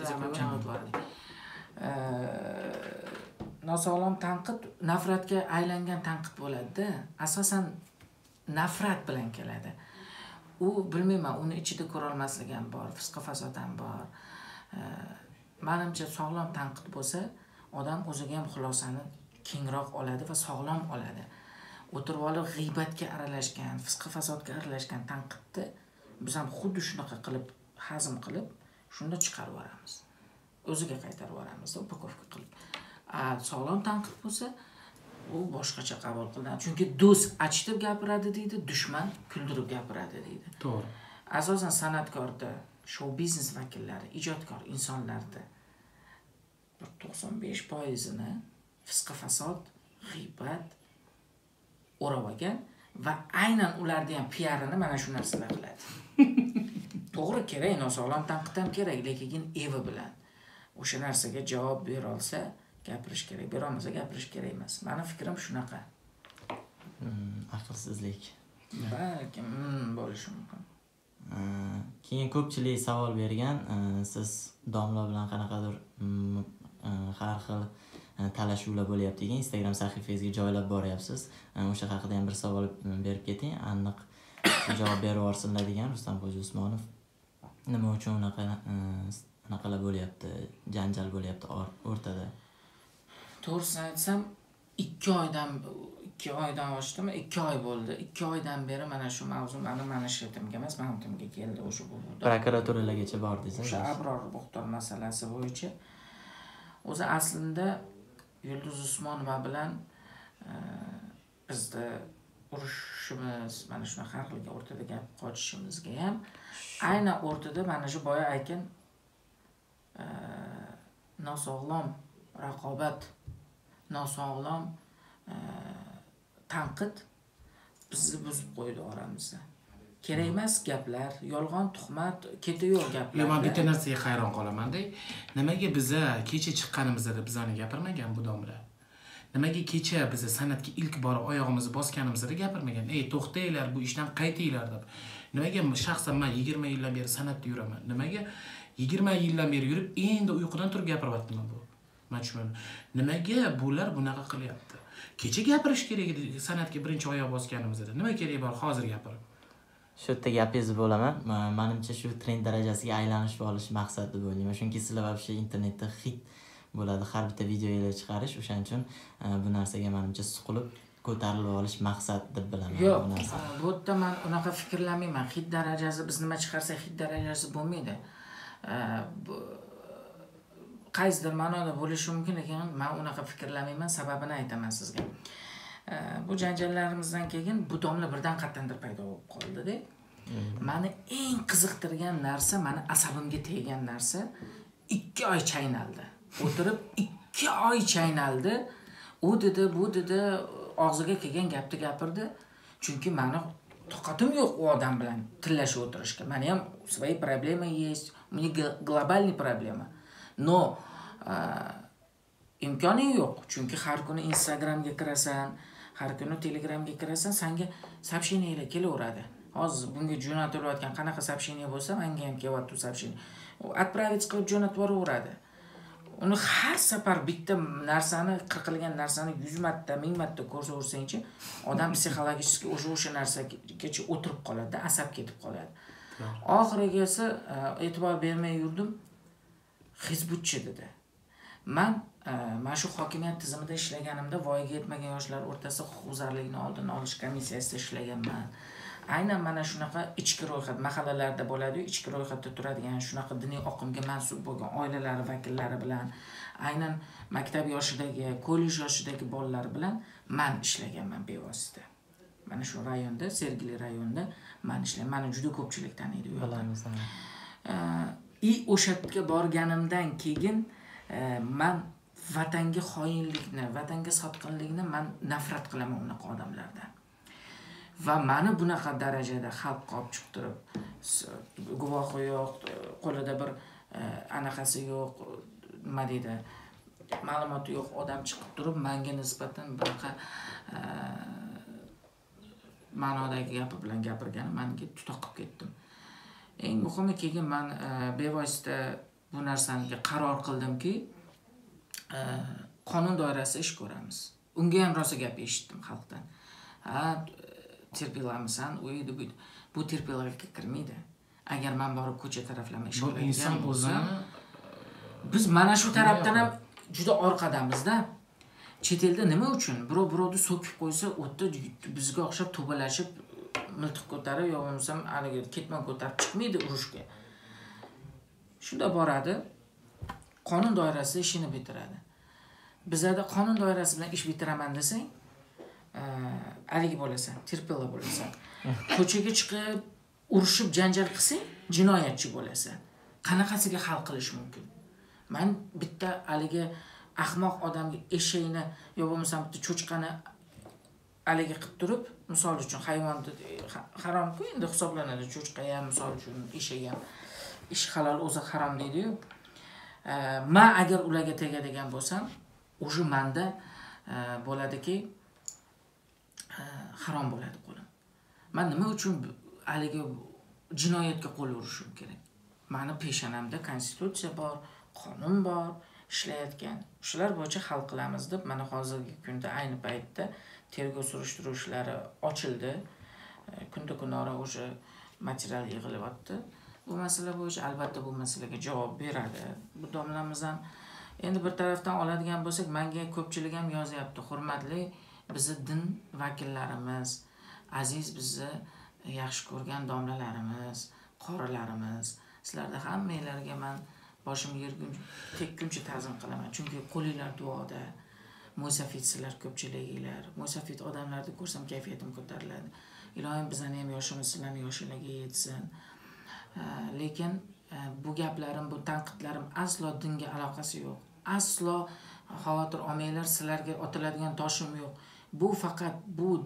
nosog'lom tanqid nafratga aylangan tanqid bo'ladi-da. Asosan nafrat bilan keladi. U bilmayman, uni ichida ko'ra olmaslik ham bor, fisqa fasod ham bor. Menimcha sog'lom tanqid bo'lsa, odam o'ziga ham xulosani kengroq oladi va sog'lom oladi. O'tirib olib g'iybatga aralashgan, fisqa fasodga aralashgan tanqidni biz ham xuddi shunaqa qilib, hazm qilib, shunda chiqarib yuboramiz. O'ziga qaytarib yuboramiz, upakovka qilib. Sog'lom tanqid bo'lsa, u boshqacha qabul qilinadi. Chunki do'st achitib gapiradi deydi, dushman kuldirib gapiradi deydi. To'g'ri. Asosan san'atkorda, show biznes vakillari, ijodkor insonlarda 95%ni fisqa fasod, g'iybat o'rab olgan va aynan ularni ham PR-ini mana shu narsalar qiladi. To'g'ri, kerak, nosog'lom tanqid ham kerak, lekin evi bilan. O'sha narsaga javob bera olsa, gapirish kerak, bera olmasa gapirish kerak emas. Meni fikrim shunaqa. Aqlsizlik. Balkim bo'lishi mumkin. Keyin ko'pchilik savol bergan, siz domla bilan qanaqadir har xil talashuvlar bo'lyapti degan Instagram sahifangizga joylab boryapsiz. O'sha haqida ham bir savol berib keting, aniq javob berib yuborsinlar degan Rustamxo'ja Usmonov. Nima uchun unaqalar bo'lyapti, janjal bo'lyapti o'rtada? To'g'risini aytsam, 2 oydan oshdimi? 2 oy bo'ldi. 2 oydan beri mana shu mavzu mani shirtimga emas, ma'lumotga keldi o'sha bu. Prokuraturalagacha bordingiz. O'sha Abror Buxtor masalasi bo'yicha. O'zi aslida Yulduz Usmonova bilan bizda urushimiz, mana shunaqa har xil o'rtada gap qochishimizga ham aynan o'rtada mana shu boya aytgan nosog'lom raqobat, nosog'lom tanqid bizni buzib qo'ydi oramizda. kerak emas gaplar, yolg'on tuhmat, keti yo'q gaplar. Men bitta narsaga hayron qolaman-da. Nimaga biza kecha chiqqanimizda bizani gapirmagan bu domla? Nimaga kecha biz san'atga ilk bor oyog'imizni bosganimizda gapirmagan? Ey, to'xtanglar, bu ishdan qaytinglar deb. Nimaga shaxsan men 20 yildan beri san'atda yuraman? Nimaga 20 yildan beri yurib, endi uyqudan turib gapiryapman bu? Men tushunmadim. Nimaga bular bunaqa qilyapti? Kecha gapirish kerak edi san'atga birinchi oyoq bosganimizda. Nima kerak bor hozir gapirib? Shu yerda gapingizni bo'laman. Menimcha shu trend darajasiga aylanish olish maqsad deb o'ylayman. Chunki sizlar вообще internetda hit bo'ladi har bitta videolar chiqarish. O'shaning uchun bu narsaga menimcha suqilib ko'tarilib olish maqsad deb bilaman. Yo'q, bu yerda men unaqa fikrlamayman. Hit darajasi biz nima chiqarsak hit darajasi bo'lmaydi. Qaysidir ma'noda bo'lishi mumkin, lekin men unaqa fikrlamayman. Sababini aytaman sizga. Bu janjallarimizdan keyin bu domla birdan qattandir paydo bo'lib qoldi-da. Meni eng qiziqtirgan narsa, meni asabimga teggan narsa 2 oy chaynaldi. O'tirib 2 oy chaynaldi. U dedi, bu dedi, og'ziga kelgan gapni gapirdi. Chunki meni toqatim yo'q u odam bilan tillashib o'tirishga. Meni ham свои проблемы есть, у меня глобальный проблема. Но imkoni yo'q. Chunki har kuni Instagramga kirasan, har kuni Telegramga kirasan, senga сообщениyalar kelaveradi. Hozir bunga jo'natilayotgan qanaqa сообщение bo'lsa, menga ham kelyapti сообщение. Отправить qilib jo'natib yuboradi. Uni har safar bitta narsani, qilgan narsani 100 marta, 1000 marta ko'rsaversang-chi, odam psixologik o'sha narsagacha o'tirib qoladi, asab ketib qoladi. Oxiriga esa e'tibor bermay yurdim. Hizbutchi dedi. Men shu hokimiyat tizimida ishlaganimda voyaga yetmagan yoshlar o'rtasida huquqbuzarlikni oldini olish komissiyasida ishlaganman. Aynan mana shunaqa ichki ro'yxat mahallalarda bo'ladi-yu, ichki ro'yxatda turadigan shunaqa diniy oqimga mansub bo'lgan oilalari vakillari bilan, aynan maktab yoshidagi, kollej yoshidagi bolalar bilan men ishlaganman bevosita. Mana shu rayonda, Sergeli rayonida men ishlaganman. Meni juda ko'pchilik taniydi u yerda. O'sha yerga borganimdan keyin men vatanga xoinlikni, vatanga sotqinlikni men nafrat qilaman unaqa odamlardan. Va meni bunaqa darajada xalq qolib chiqib turib, guvohi yo'q, qo'lida bir anaqasi yo'q, nima deydi, ma'lumoti yo'q odam chiqib turib, menga nisbatan bunaqa ma'nodagi gapi bilan gapirgani menga tutoq qilib ketdim. Eng muhimi keyin men bevosita bu narsaniga qaror qildimki, qonun doirasida ish ko'ramiz. Unga ham rosa gap eshitdim xalqdan. Terpilamisan, u edi bu. Bu terpillikka kirmaydi. Agar men borib ko'cha taraflama ish qiladigan inson o'zini biz mana shu tarafdan ham juda orqadamizda. Chet elda nima uchun birovni so'kib qo'ysa, o'tda bizga o'xshab to'balashib miltiq ko'tarib, yo bo'lmasam haliga ketmon ko'tarib chiqmaydi urushga. Shunda boradi, qonun doirasida ishini bitiradi. Bizda qonun doirasi bilan ish bitiraman desang, haligi bo'lasan, terpilla bo'lasan. Ko'chaga chiqib, urushib janjal qilsang, jinoyatchi bo'lasan. Qanaqasiga hal qilish mumkin? Men bitta haligi ahmoq odamga eshakni yo bo'lmasam bitta cho'chqani haligi qilib turib, misol uchun hayvonni harom-ku endi hisoblanadi, cho'chqa ham misol uchun eshak ham ish halol o'zi harom deydi-yu. Men agar ularga tegadigan bo'lsam, o'sha menda bo'ladiki, harom bo'ladi qo'lim. Men nima uchun haligi jinoyatga qo'l urishim kerak? Meni peshonamda konstitutsiya bor, qonun bor, ishlayotgan. Shular bo'yicha hal qilamiz deb mana hozirgi kunda ayni paytda tergov surishtiruv ishlari ochildi. Kunda kunora o'sha material yig'ilyapti. Bu masala bo'yicha albatta bu masalaga javob beradi. Bu domlamiz ham endi bir tarafdan oladigan bo'lsak, menga ko'pchilik ham yozyapti. Hurmatli bizni din vakillarimiz, aziz bizni yaxshi ko'rgan domlalarimiz, qorilarimiz, sizlarda hammanglarga men boshimga yerguncha tekkuncha ta'zim qilaman. Chunki qo'linglar duoda. Mo'safitsizlar ko'pchiliginglar. Mo'safit odamlarni ko'rsam kayfiyatim ko'tariladi. Ilohim bizani ham yoshimiz sizlarning yoshinglarga yetsin. Lekin bu gaplarim, bu tanqidlarim aslo dinga aloqasi yo'q. Aslo xavotir olmanglar, sizlarga otiladigan toshim yo'q. Bu faqat bu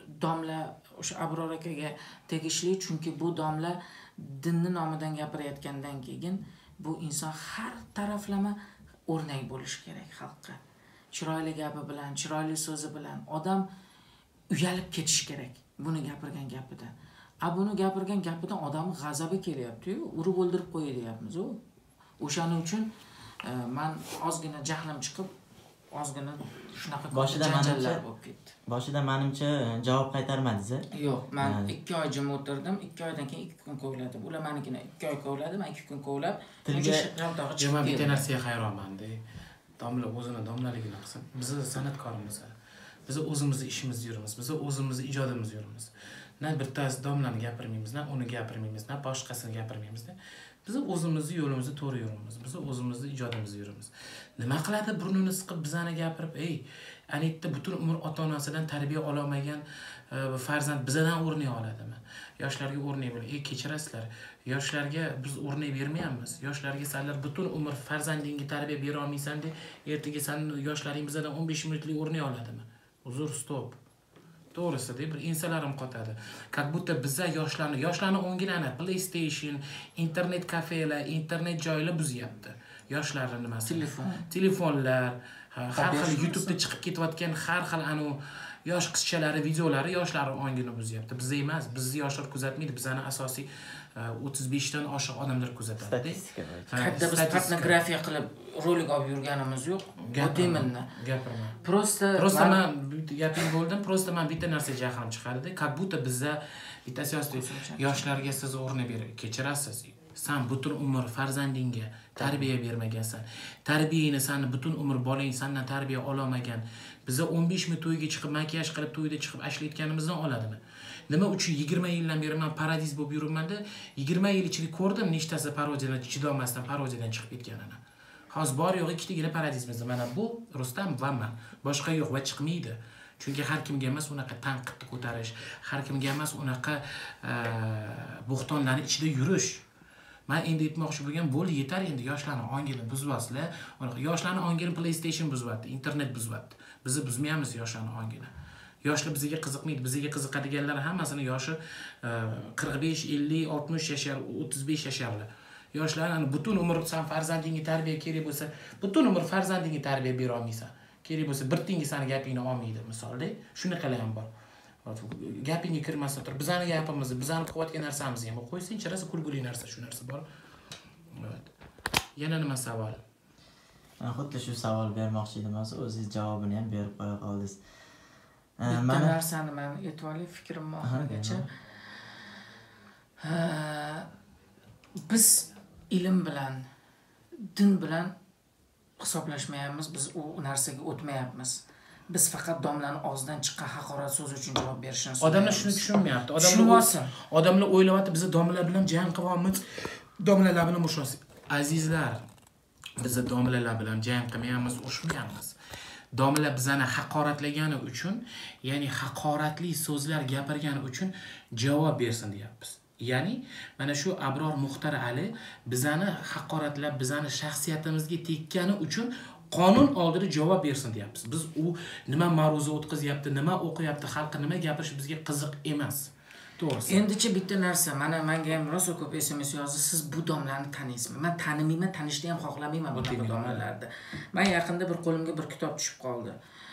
domla o'sha Abror akaga tegishli, chunki bu domla dinni nomidan gapirayotgandan keyin bu inson har taraflama o'rnak bo'lishi kerak xalqqa. Chiroyli gapi bilan, chiroyli so'zi bilan odam uyalib ketish kerak buni gapirgan gapidan. Buni gapirgan gapidan odamning g'azabi kelyapti-yu, urib o'ldirib qo'yay deyapmiz. O'shaning uchun men ozgina jahlim chiqib, ozgina shunaqa janjallar bo'lib ketdi. Boshida menimcha javob qaytarmadingiz. Yo'q, men 2 oy jim o'tirdim. 2 oydan keyin 2 kun kovladim. Ular menikini 2 oy kovladi, men 2 kun kovlab, tilga chiqib bitta narsaga hayronman-da. Domla o'zini domlaligini qilsin. Biz san'atkormiz. Biz o'zimizning ishimizni yuramiz. Biz o'zimizning ijodimizni yuramiz. Na bittasi domlani gapirmaymiz, na uni gapirmaymiz, na boshqasini gapirmaymiz. Biz o'zimizning yo'limizni to'g'ri yuramiz. Biz o'zimizning ijodimizni yuramiz. Nima qiladi burnini siqib bizani gapirib, anitda butun umr ota-onasidan tarbiya olmagan farzand bizdan o'rnak oladimi? Yoshlarga o'rnak bo'l. Kechirasizlar. Yoshlarga biz o'rnak bermayapmiz. Yoshlarga senlar butun umr farzandingga tarbiya bera olmaysan deb, ertaga sen yoshlaring bizdan 15 minutlik o'rnak oladimi? Uzr, stop. To'g'risi-da bir insalarim qotadi. Как будто bizlar yoshlarni o'ngilani PlayStation, internet kafelar, internet joylar buzyapti. Yoshlarning nimasi? Telefonlar, har xil YouTube'da chiqib ketayotgan har xil yosh qizchalari videolari yoshlarning ongini buzyapti. Biz emas, bizni yoshlar kuzatmaydi. Bizani asosiy 35 dan oshiq odamlar kuzatadi. Hadda biz pornografiya qilib rolik olib yurganimiz yo'q. Gapirmayman. Просто men gaping bo'ldim. Просто men bitta narsa jahlim chiqardi. Как будто bizda bittasi yoshlarga siz o'rnak berib kechirasiz. Sen butun umr farzandingga tarbiya bermagansan. Tarbiyani seni butun umr bolang sendan tarbiya olmagan. Biza 15 ming to'yga chiqib makiyaj qilib to'yda chiqib ashlayotganimizdan oladimi? Nima uchun 20 yildan beri men paradis bo'lib yuribman-da, 20 yil ichida ko'rdim nechtasi parodiyadan chidolmasdan parodiyadan chiqib ketganini. Hozir bor yo'q ikkitagina paradizimizda mana bu Rustam va men. Boshqa yo'q va chiqmaydi. Chunki har kimga emas unaqa tanqidni ko'tarish, har kimga emas unaqa bo'xtonlarning ichida yurish. Men endi aytmoqchi bo'lgan bo'ldi, yetar endi yoshlarning ongini buzyapsizlar. Yoshlarning ongini PlayStation buzyapti, internet buzyapti. Biz buzmaymiz yoshlarning ongini. Yoshlar bizga qiziqmaydi. Bizga qiziqadiganlar hammasini yoshi 45, 50, 60 yashar, 35 yasharlar. Yoshlar butun umr sen farzandingga tarbiya kerak bo'lsa, butun umr farzandingga tarbiya bera olmaysan. Kerak bo'lsa bir tingi seni gapingni olmaydi, misolda. Shunaqalar ham bor. Gapingga kirmasa turib, bizani gapimizni, bizani qilayotgan narsamizni ham qo'ysang, rosa kulguli narsa, shu narsa bor. Evet. Yana nima savol? Men xuddi shu savol bermoqchi edim, o'zingiz javobini ham berib qo'ya qoldingiz. Bitta narsani men aytib olay, fikrim oxirigacha. Biz ilm bilan, din bilan hisoblashmayapmiz, biz u narsaga o'tmayapmiz. Biz faqat domlaning og'zidan chiqqan haqorat so'z uchun javob berishni so'rayapmiz. Odamlar shuni tushunmayapti. Odamlar o'ylayapti, biz domlalar bilan jang qilyapmiz. Domlalar bilan urushamiz. Azizlar, biz domlalar bilan jang qilmayapmiz, urushmayapmiz. Domlalar bizani haqoratlagani uchun, ya'ni haqoratli so'zlar gapirgani uchun javob bersin deyapmiz. Ya'ni mana shu Abror Muxtar Ali bizani haqoratlab, bizani shaxsiyatimizga tekkani uchun qonun oldida javob bersin deyapmiz. Biz u nima ma'ruza o'tkazyapti, nima o'qiyapti, xalqqa nima gapirish bizga qiziq emas. To'g'risi. Endichi bitta narsa, menga ham rosa ko'p SMS yozdi. Siz bu domlarni taniysizmi? Men tanimayman, tanishni ham xohlamayman bu domlarlarda. Men yaqinda bir qo'limga bir kitob tushib qoldi.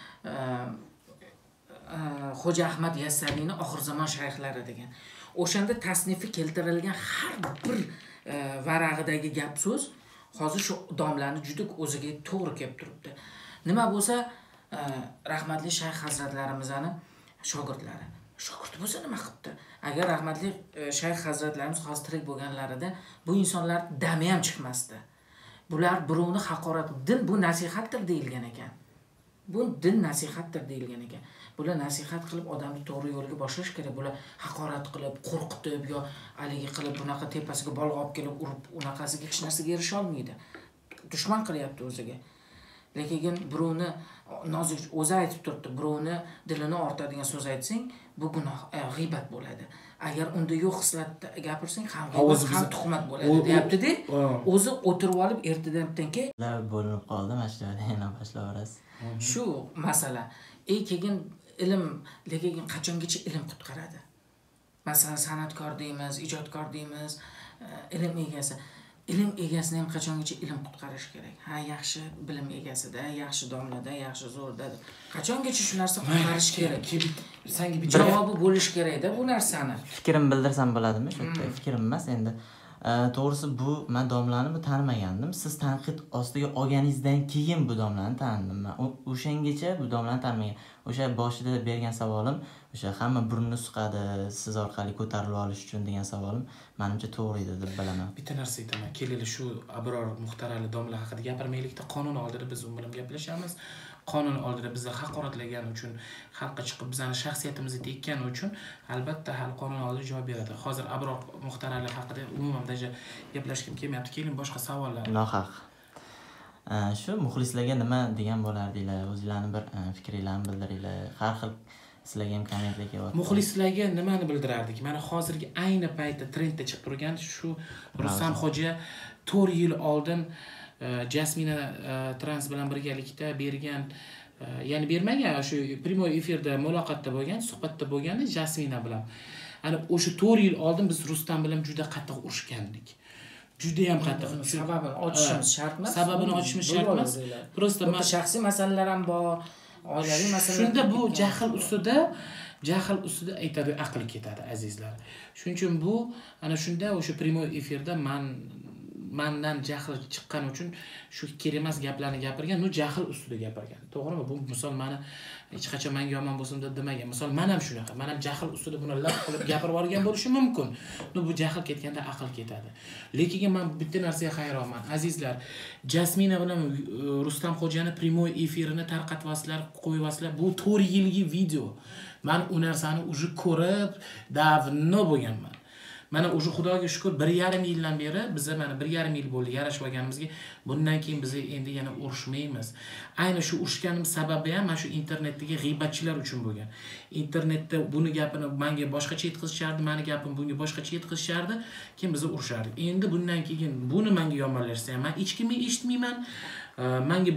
Xo'ja Ahmad Yassaviyning Oxir zamon shayxlari degan. O'shanda tasnifi keltirilgan har bir varag'idagi gap so'z hozir shu domlarni juda o'ziga to'g'ri kelib turibdi. Nima bo'lsa, rahmatli shayx hazratlarimizning shogirdlari. Shogird bo'lsa nima qilibdi? Agar rahmatli shayx hazratlarimiz hozir tirik bo'lganlarida bu insonlar dami ham chiqmasdi. Bular birovni haqorat, din bu nasihatdir deyilgan ekan. Bu din nasihatdir deyilgan ekan. Bular nasihat qilib odamni to'g'ri yo'lga boshlash kerak. Bular haqorat qilib, qo'rqitib yo haligi qilib bunaqa tepasiga bolg'a olib kelib urib, unaqasiga hech narsaga erisha olmaydi. Dushman qilyapti o'ziga. Lekin birovni nozik o'zi aytib turibdi, birovni dilini ortadigan so'z aytsang, bu gunoh, g'iybat bo'ladi. Agar unda yo'q xislatda gapirsang, ham g'iybat, ham tuhmat bo'ladi, deyapti-da. O'zi o'tirib olib ertadan keyin bo'linib qoldi, mana shu yana boshlaverasiz. Shu masala. Keyin ilm lekin qachongacha ilm qutqaradi? Masalan, san'atkor deymiz, ijodkor deymiz, ilm egasi. Ilm egasini ham qachongacha ilm qutqarish kerak. Ha, yaxshi bilim egasida, yaxshi domlada, yaxshi zo'rda. Qachongacha shu narsa qutqarish kerak? Senga bir javobi bo'lish kerak-da bu narsani. Fikrim bildirsam bo'ladimi? Shu fikrim emas endi. To'g'risi bu men domlani tanimagandim. Siz tanqid ostiga olganingizdan keyin bu domlani tanidim. Men o'shangacha bu domlani tanimagan. O'sha boshida bergan savolim, o'sha hamma burnini suqadi, siz orqali ko'tarilib olish uchun degan savolim menimcha to'g'ri edi deb bilaman. Bitta narsa aytaman. Kelinglar shu Abror Muxtarali domla haqida gapirmaylikda, qonun oldida biz u bilan gaplashamiz. Qonun oldida bizni haqoratlagani uchun, xalqqa chiqib bizning shaxsiyatimizni tekkani uchun albatta hal qonun oldida javob beradi. Hozir Abror Muxtarali haqida umuman gaplashkim kelmayapti. Keling boshqa savollar. Nohaq. Shu muxlislarga nima degan bo'lardinglar? O'zingizlarning bir fikringizni bildiringlar. Har xil sizlarga ham kommentlar kelyapti. Muxlislarga nimani bildirardik? Mana hozirgi ayni paytda trendda chiqib turgan shu Rustam Xo'ja 4 yil oldin Jasmina Trans bilan birgalikda bergan, ya'ni bermagan, shu primoy efirda muloqotda bo'lgan, suhbatda bo'lganda Jasmina bilan. Ana o'sha 4 yil oldin biz Rustam bilan juda qattiq urushgandik. Juda ham qattiq. Sababini ochishimiz shart emas. Sababini ochishimiz shart emas. Prosta shaxsiy masalalar ham bor, oilaviy masalalar. Shunda bu jahl ustida aytadi, aql ketadi azizlar. Shuning uchun bu ana shunda o'sha primoy efirda mandan jahl chiqqani uchun shu kerak emas gaplarni gapirgan, jahl ustida gapirgan. To'g'rimi? Bu misol meni hech qachon menga yomon bo'lsin deb demagan. Misol men ham shunaqa. Men ham jahl ustida buni lab qilib gapirib olgan bo'lishi mumkin. Bu jahl ketganda aql ketadi. Lekin men bitta narsaga hayronman. Azizlar, Jasmina bilan Rustam Xo'jani primoy efirini tarqatyapsizlar, qo'yyapsizlar. Bu 4 yillik video. Men u narsani уже ko'rib, davno bo'lganman. Mana o'sha Xudoga shukr 1,5 yildan beri biz mana 1,5 yil bo'ldi yarashib olganimizga. Bundan keyin biz endi yana urushmaymiz. Ayni shu urushganim sababi ham mana shu internetdagi g'iybatchilar uchun bo'lgan. Internetda buni gapini menga boshqacha yetkazishardi, meni gapim bunga boshqacha yetkazishardi, keyin biz urushardik. Endi bundan keyin buni menga yomonlashsa ham men hech kimni eshitmayman. Menga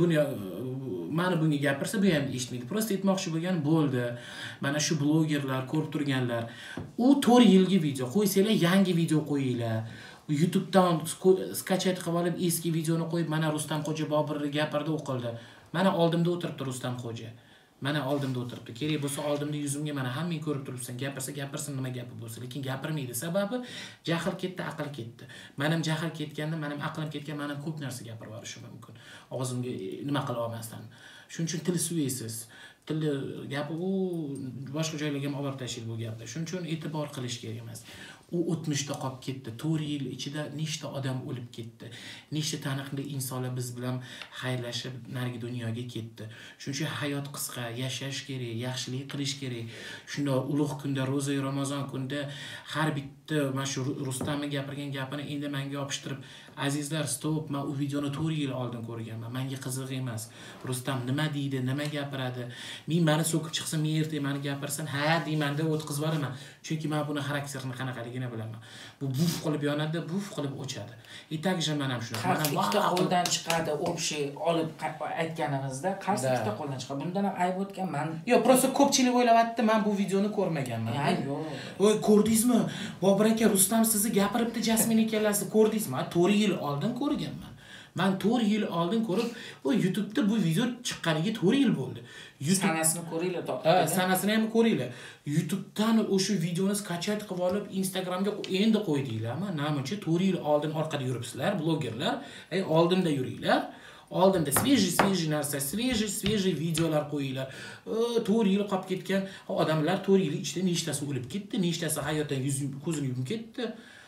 mani bunga gapirsa bu ham eshitmaydi. Prosta aytmoqchi bo'lgan bo'ldi. Mana shu blogerlar, ko'rib turganlar, u 4 yillik video qo'ysanglar, yangi video qo'yinglar. YouTubedan skachat qilib olib eski videoni qo'yib, mana Rustam Xo'ja Bobirni gapirdi, o'qildi. Mana oldimda o'tiribdi Rustam Xo'ja. Mana oldimda o'tiribdi. Kerak bo'lsa oldimda yuzimga mana hammang ko'rib turibsan. Gapirsin nima gapi bo'lsa, lekin gapirmaydi. Sababi jahl ketdi, aql ketdi. Menim jahl ketganda, menim aqlim ketgan, menim ko'p narsa gapirib yuborishim mumkin. Og'zimga nima qila olmasdan. Shuning uchun til suyasiz. Tilni gapi u boshqa joylarga ham olib tashlaydi bu gapni. Shuning uchun e'tibor qilish kerak emas. U o'tmishda qolib ketdi. 4 yil ichida nechta odam o'lib ketdi. Nechta taniqli insonlar biz bilan xayrlashib narigi dunyoga ketdi. Shuning uchun hayot qisqa, yashash kerak, yaxshilik qilish kerak. Shunda ulug' kunda, ro'za Ramazon kunda har bitta mana shu Rustamning gapirgan gapini endi menga yopishtirib, azizlar, stop, men u videoni 4 yil oldin ko'rganman. Menga qiziq emas. Rustam nima deydi, nima gapiradi? Meni so'kib chiqsa, men ertaga meni gapirsan, ha deymanda o'tkazib yuboraman. Chunki men buni xarakterini qanaqaligini bilaman. Bu buf qilib yonadi, buf qilib o'chadi. Takja men ham shunaqa. Mana ikkita qo'ldan chiqadi, o'pshi olib aytganimizda qarshi ikkita qo'ldan chiqadi. Bundan ham ayb o'tganman. Yo'q, prosta ko'pchilik o'ylayapti, men bu videoni ko'rmaganman. Yo'q. Voy, ko'rdingizmi? Bobur aka Rustam sizni gapiribdi, Jasmina ikkalasi ko'rdingizmi? 4 yil oldin ko'rganman. Men 4 yil oldin ko'rib, YouTube'da bu video chiqqaniga 4 yil bo'ldi. Sanasini ko'ringlar, sanasini ham ko'ringlar. YouTube'dan o'sha videoni skachat qilib olib Instagramga endi qo'ydinglarmi? Namuncha 4 yil oldin orqada yuribsizlar, blogerlar. Oldinda yuringlar. Oldinda свежий narsa, свежий videolar qo'yinglar. 4 yil qolib ketgan odamlar 4 yil ichida nechtasi o'lib ketdi, nechtasi hayotdan ko'zini yumib ketdi.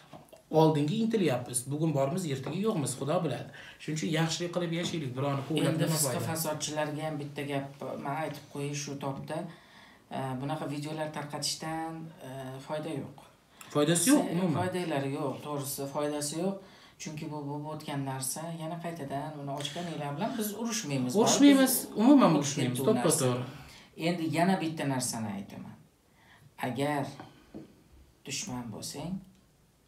Oldinga intilyapmiz. Bugun bormiz, ertaga yo'qmiz, Xudo biladi. Shuning uchun yaxshilik qilib yashaylik, birovni qo'llab nima foyda. Endi fasodchilarga ham bitta gap men aytib qo'yish shu topda. Bunaqa videolar tarqatishdan foyda yo'q. Foydasi yo'q, umuman. Foydalari yo'q, to'g'risi foydasi yo'q. Chunki bu o'tgan narsa yana qaytadan uni ochganinglar bilan biz urushmaymiz. Umuman urushmaymiz, to'g'ri. Endi yana bitta narsani aytaman. Agar dushman bo'lsang,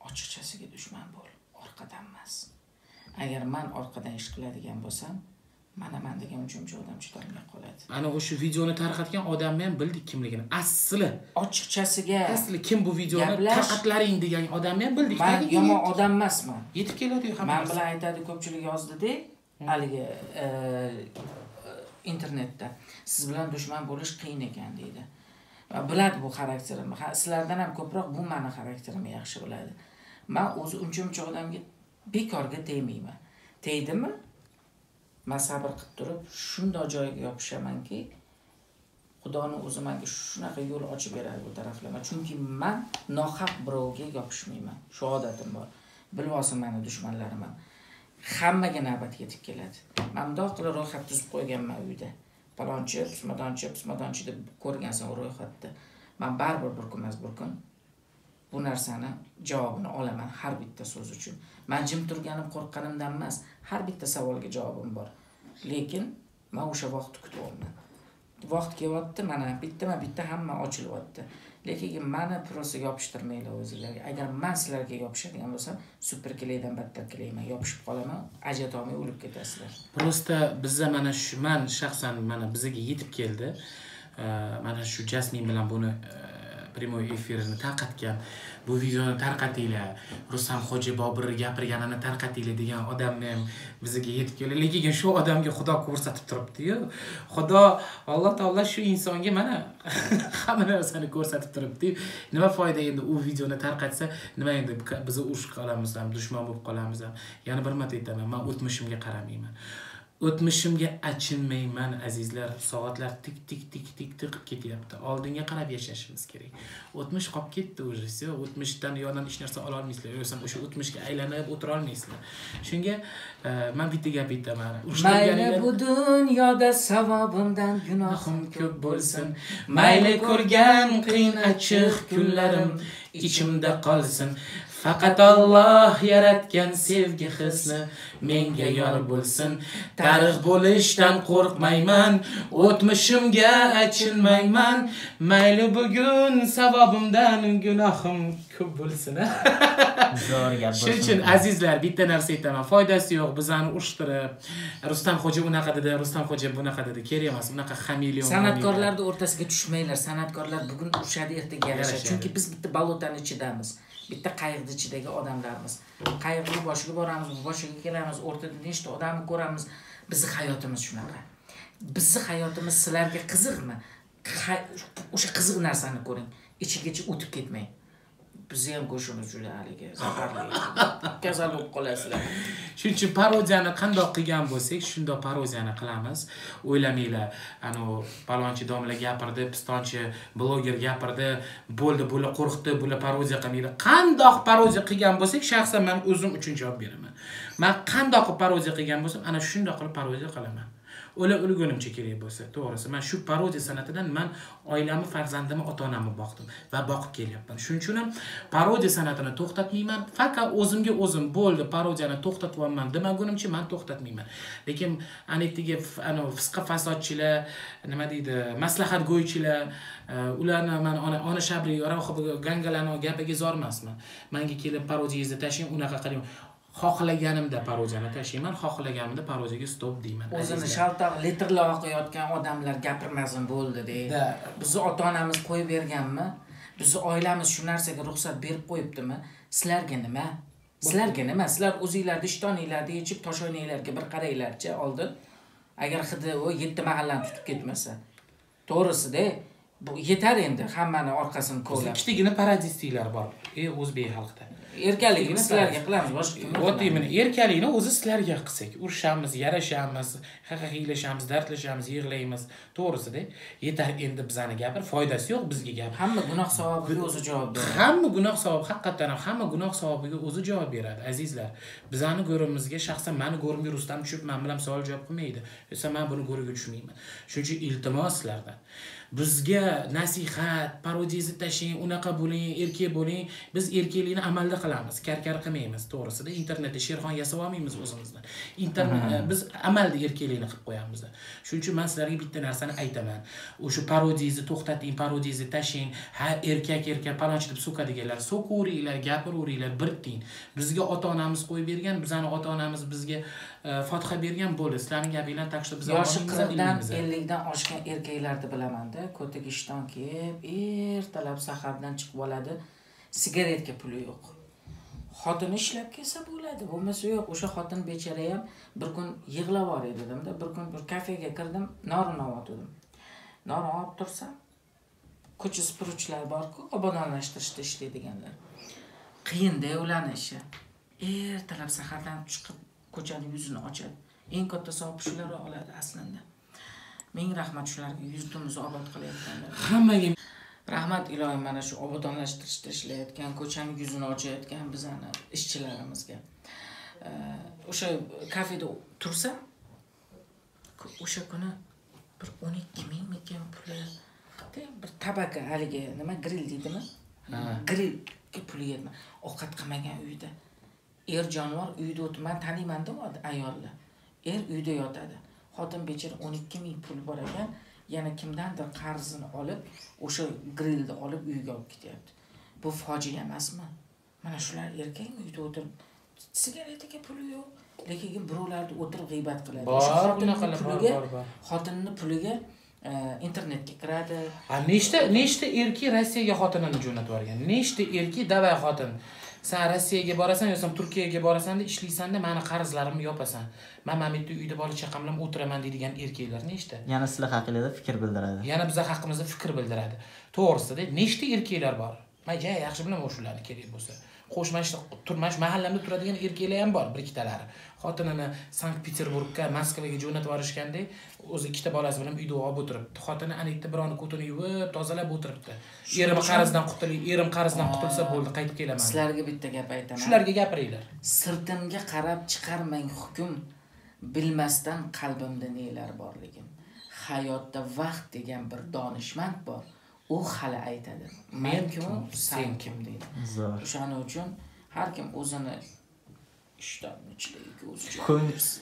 ochiqchasiga dushman bo'l, orqadan emas. Agar men orqadan ish qiladigan bo'lsam, man degan uchinchi odam chidolmay qoladi. Ana o'sha videoni tarqatgan odamni ham bildik kimligini. Asli Ochiqchasiga kim bu videoni tarqatlaring degan odamni ham bildik. Men yomon odam emasman. Yetib keladi-yu hamma. Men bilan aytadi ko'pchilik yozdida, haligi internetda siz bilan dushman bo'lish qiyin ekan deydi. Va biladi bu xarakterimni. Sizlardan ham ko'proq bu meni xarakterimni yaxshi biladi. Men o'zi uncha odamga bekorga tegmayman. Teydimi? Men sabr qilib turib, shunday joyga yopishamanki, Xudoning o'zi menga shunaqa yo'l ochib beradi bu taraflama. Chunki men nohaq birovga yopishmayman. Shu odatim bor. Bilib olsin meni dushmanlarim ham. Hammaga navbat yetib keladi. Men bundoq qilib ro'yxat tuzib qo'yganman uyda. Palonchi, pismadonchi deb ko'rgansan ro'yxatda. Men baribir bir kun emas bir kun bu narsani javobini olaman har bitta so'z uchun. Men jim turganim qo'rqqanimdan emas, har bitta savolga javobim bor. Lekin men o'sha vaqtni kutyapman. Vaqt kelyapti, mana bitta hamma ochilyapti. Lekin meni prosta yopishtirmaylar o'zingizlarga. Agar men sizlarga yopishadigan bo'lsam, superkilaydan battar kilayman, yopishib qolaman, ajratolmay o'lib ketasizlar. Prosta bizga mana shu men shaxsan mana bizga yetib keldi. Mana shu Jasmin bilan buni prямой efirini tarqatgan, bu videoni tarqatinglar, Rustam Xo'ja Bobur gapirganini tarqatinglar degan odamni ham bizga yetib keldi. Lekin shu odamga Xudo ko'rsatib turibdi-yu. Xudo Alloh taolo shu insonga mana hamma narsani ko'rsatib turibdi. Nima foyda endi u videoni tarqatsa, nima endi biz urush qilamiz ham, dushman bo'lib qolamiz ham. Yana bir marta aytaman, men o'tmishimga qaramayman. O'tmishimga achinmayman azizlar. Soatlar tik tiqib ketyapti. Oldinga qarab yashashimiz kerak. O'tmish qolib ketdi o'zi. O'tmishdan yo'ldan hech narsa ola olmaysizlar. Yo'qsa o'sha o'tmishga aylanib o'tira olmaysizlar. Shunga men bitta gap aytaman. Mayli bu dunyoda savobimdan gunohim ko'p bo'lsin. Mayli ko'rgan qiyin achchiq kunlarim ichimda qolsin. Faqat Alloh yaratgan sevgi hisni menga yor bo'lsin. Tarix bo'lishdan qo'rqmayman, o'tmishimga achinmayman. Mayli bugun savobimdan gunohim ko'p bo'lsin. Zo'r gap. Shuning uchun azizlar, bitta narsa aytaman, foydasi yo'q bizani urushtirib, Rustam Xo'ja unaqa dedi, Rustam Xo'ja bunaqa dedi, kerak emas, unaqa xameleon. San'atkorlarning o'rtasiga tushmanglar. San'atkorlar bugun urushadi, ertaga yarashadi. Chunki biz bitta balotani ichidamiz. Bitta qayiqning ichidagi odamlarmiz. Qayiqning boshiga boramiz, bu boshiga kelamiz, o'rtada nechta odamni ko'ramiz. Bizning hayotimiz shunaqa. Bizning hayotimiz sizlarga qiziqmi? O'sha qiziq narsani ko'ring. Ichigacha o'tib ketmang. Biz ham go'shimiz juda haligi zaharli. Kasal bo'lib qolasizlar. Shuning uchun parodiyani qanday qilgan bo'lsak, shunday parodiyani qilamiz. O'ylamanglar, palonchi domla gapirdi, pistonchi bloger gapirdi, bo'ldi, bular qo'rqdi, bular parodiya qilmaydi. Qanday parodiya qilgan bo'lsak, shaxsan men o'zim uchun javob beraman. Men qanday parodiya qilgan bo'lsam, ana shunday qilib parodiya qilaman. O'lgunimcha kerak bo'lsa, to'g'risi. Men shu parodiya san'atidan men oilamni, farzandimni, ota-onamni boqdim va boqib kelyapman. Shuning uchun ham parodiya san'atini to'xtatmayman. Faqat o'zimga o'zim bo'ldi, parodiyani to'xtatyapman demagunimcha men to'xtatmayman. Lekin anetdagi fisqa fasodchilar, nima deydi, maslahat go'ychilar, ularni men ona shabri gangalarni gapiga zor emasman. Menga kelib parodiyangizni tashing, unaqa qiling. Xohlaganimda parodiyani tashlayman, xohlaganimda parodiyaga stop deyman. O'zini shaltoq litrlar oqayotgan odamlar gapirmasin bo'ldi deydi. Bizni ota-onamiz qo'yib berganmi? Bizni oilamiz shu narsaga ruxsat berib qo'yibdimi? Sizlarga nima? Sizlarga nima? Sizlar o'zingizlarni ishtoninglarni yechib toshoyninglarga bir qaranglarchi oldin. Agar hidi o 7 mahallani tutib ketmasa. To'g'risi-da, bu yetar endi hammani orqasini kovlab. Ikkitagina parodistlar bor. O'zbek xalqida. Erkaligini sizlarga qilamiz, boshqa kimga? Oddiy meni erkalikni o'zi sizlarga qilsak, urushamiz, yarashamiz, haqiqiylashamiz, dardlashamiz, yig'laymiz. To'g'risi-da, yetar endi bizani gapir, foydasi yo'q bizga gap. Hamma gunoh savobiga o'zi javob beradi. Hamma gunoh savob, haqiqatan ham hamma gunoh savobiga o'zi javob beradi, azizlar. Bizani go'rimizga, shaxsan meni go'rimga Rustam tushib, men bilan savol javob qilmaydi. Esa men buni go'riga tushmayman. Shuning uchun iltimos sizlardan bizga nasihat, parodiyazni tashing, unaqa bo'ling, erkak bo'ling. Biz erkaklikni amalda qilamiz, karkar qilmaymiz, to'g'risida. Internetda Sherxon yasab olmaymiz o'zimizdan. Biz amalda erkaklikni qilib qo'yamiz. Shuning uchun men sizlarga bitta narsani aytaman. O'sha parodiyazni to'xtating, parodiyazni tashing. Ha, erkak palonchi deb so'kadiganlar, so'kuringlar, gapiraveringlar, birting. Bizga ota-onamiz qo'yib bergan, bizani ota-onamiz bizga Fotiha bergan bo'ldi. Sizlarning gapinglarni taqishda biz yoshi 40dan 50dan oshgan erkaklarni bilaman-da, ko'tak ishton kiyib, ertalab sahardan chiqib oladi, sigaretga puli yo'q. Xotin ishlab kelsa bo'ladi, bo'lmasa yo'q. O'sha xotin bechara ham bir kun yig'lab bor edim-da, bir kun bir kafega kirdim, norin oldim. Norin olib tursam, ko'cha supuruvchilar bor-ku, obodonlashtirishda ishlaydiganlar. Qiyin-da ularning ishi. Ertalab sahardan chiqib ko'chaning yuzini ochadi. Eng katta savob shular oladi aslında. Ming rahmat shularga yuzimizni obod qilayotganlar. Hammaga rahmat ilohim, mana shu obodonlashtirishda ishlayotgan, ko'chaning yuzini ochayotgan bizani ishchilarimizga. O'sha kafeda tursa, o'sha kuni bir 12 ming ekan puli. Bir tabaka haligi nima grill deydimi? Grillga puli yetma. Ovqat qilmagan uyda. Jonivor uyda o'tman taniyman-da ayollar. Uyda yotadi. Xotin bechara 12 ming pul bor ekan, yana kimdandir qarzini olib, o'sha grillni olib uyga olib ketyapti. Bu fojia emasmi? Mana shular erkakmi uyda o'tirib, sigaretaga puli yo'q, lekin birovlarni o'tirib g'iybat qiladi. Xotinning puliga internetga kiradi. Nechta erkak Rossiyaga xotinini jo'natib yuborgan? Nechta erkak davay xotin? Sen Rossiyaga borasan, yo'sam Turkiyaga borasan-da, ishlaysanda, meni qarzlarimni yopasan. Men mana bu uyda bola chaqam bilan o'tiraman deydigan erkaklar nechta? Yana sizlar haqingizda fikr bildiradi. Yana bizlar haqimizda fikr bildiradi. To'g'risida, nechta erkaklar bor? Men yaxshi bilaman o'shularni kerak bo'lsa. Qo'shmashda turmash mahallamda turadigan erkaklar ham bor, bir ikkitalari. Xotinini Sankt-Peterburgga, Moskvaga jo'natib yuborishganda, o'zi ikkita bolasi bilan uyda olib o'tiribdi. Xotini anakda birovni ko'tini yuvib, tozalab o'tiribdi. Erim qarzdan qutulsa bo'ldi, qaytib kelaman. Sizlarga bitta gap aytaman. Shularga gapiringlar. Sirtimga qarab chiqarmang hukm, bilmasdan qalbimda nelar borligim. Hayotda vaqt degan bir donishmand bor. U hali aytadi. Men kim, sen kim deydi. O'shaning uchun har kim o'zini ishtonchilik o'zicha ko'rsin.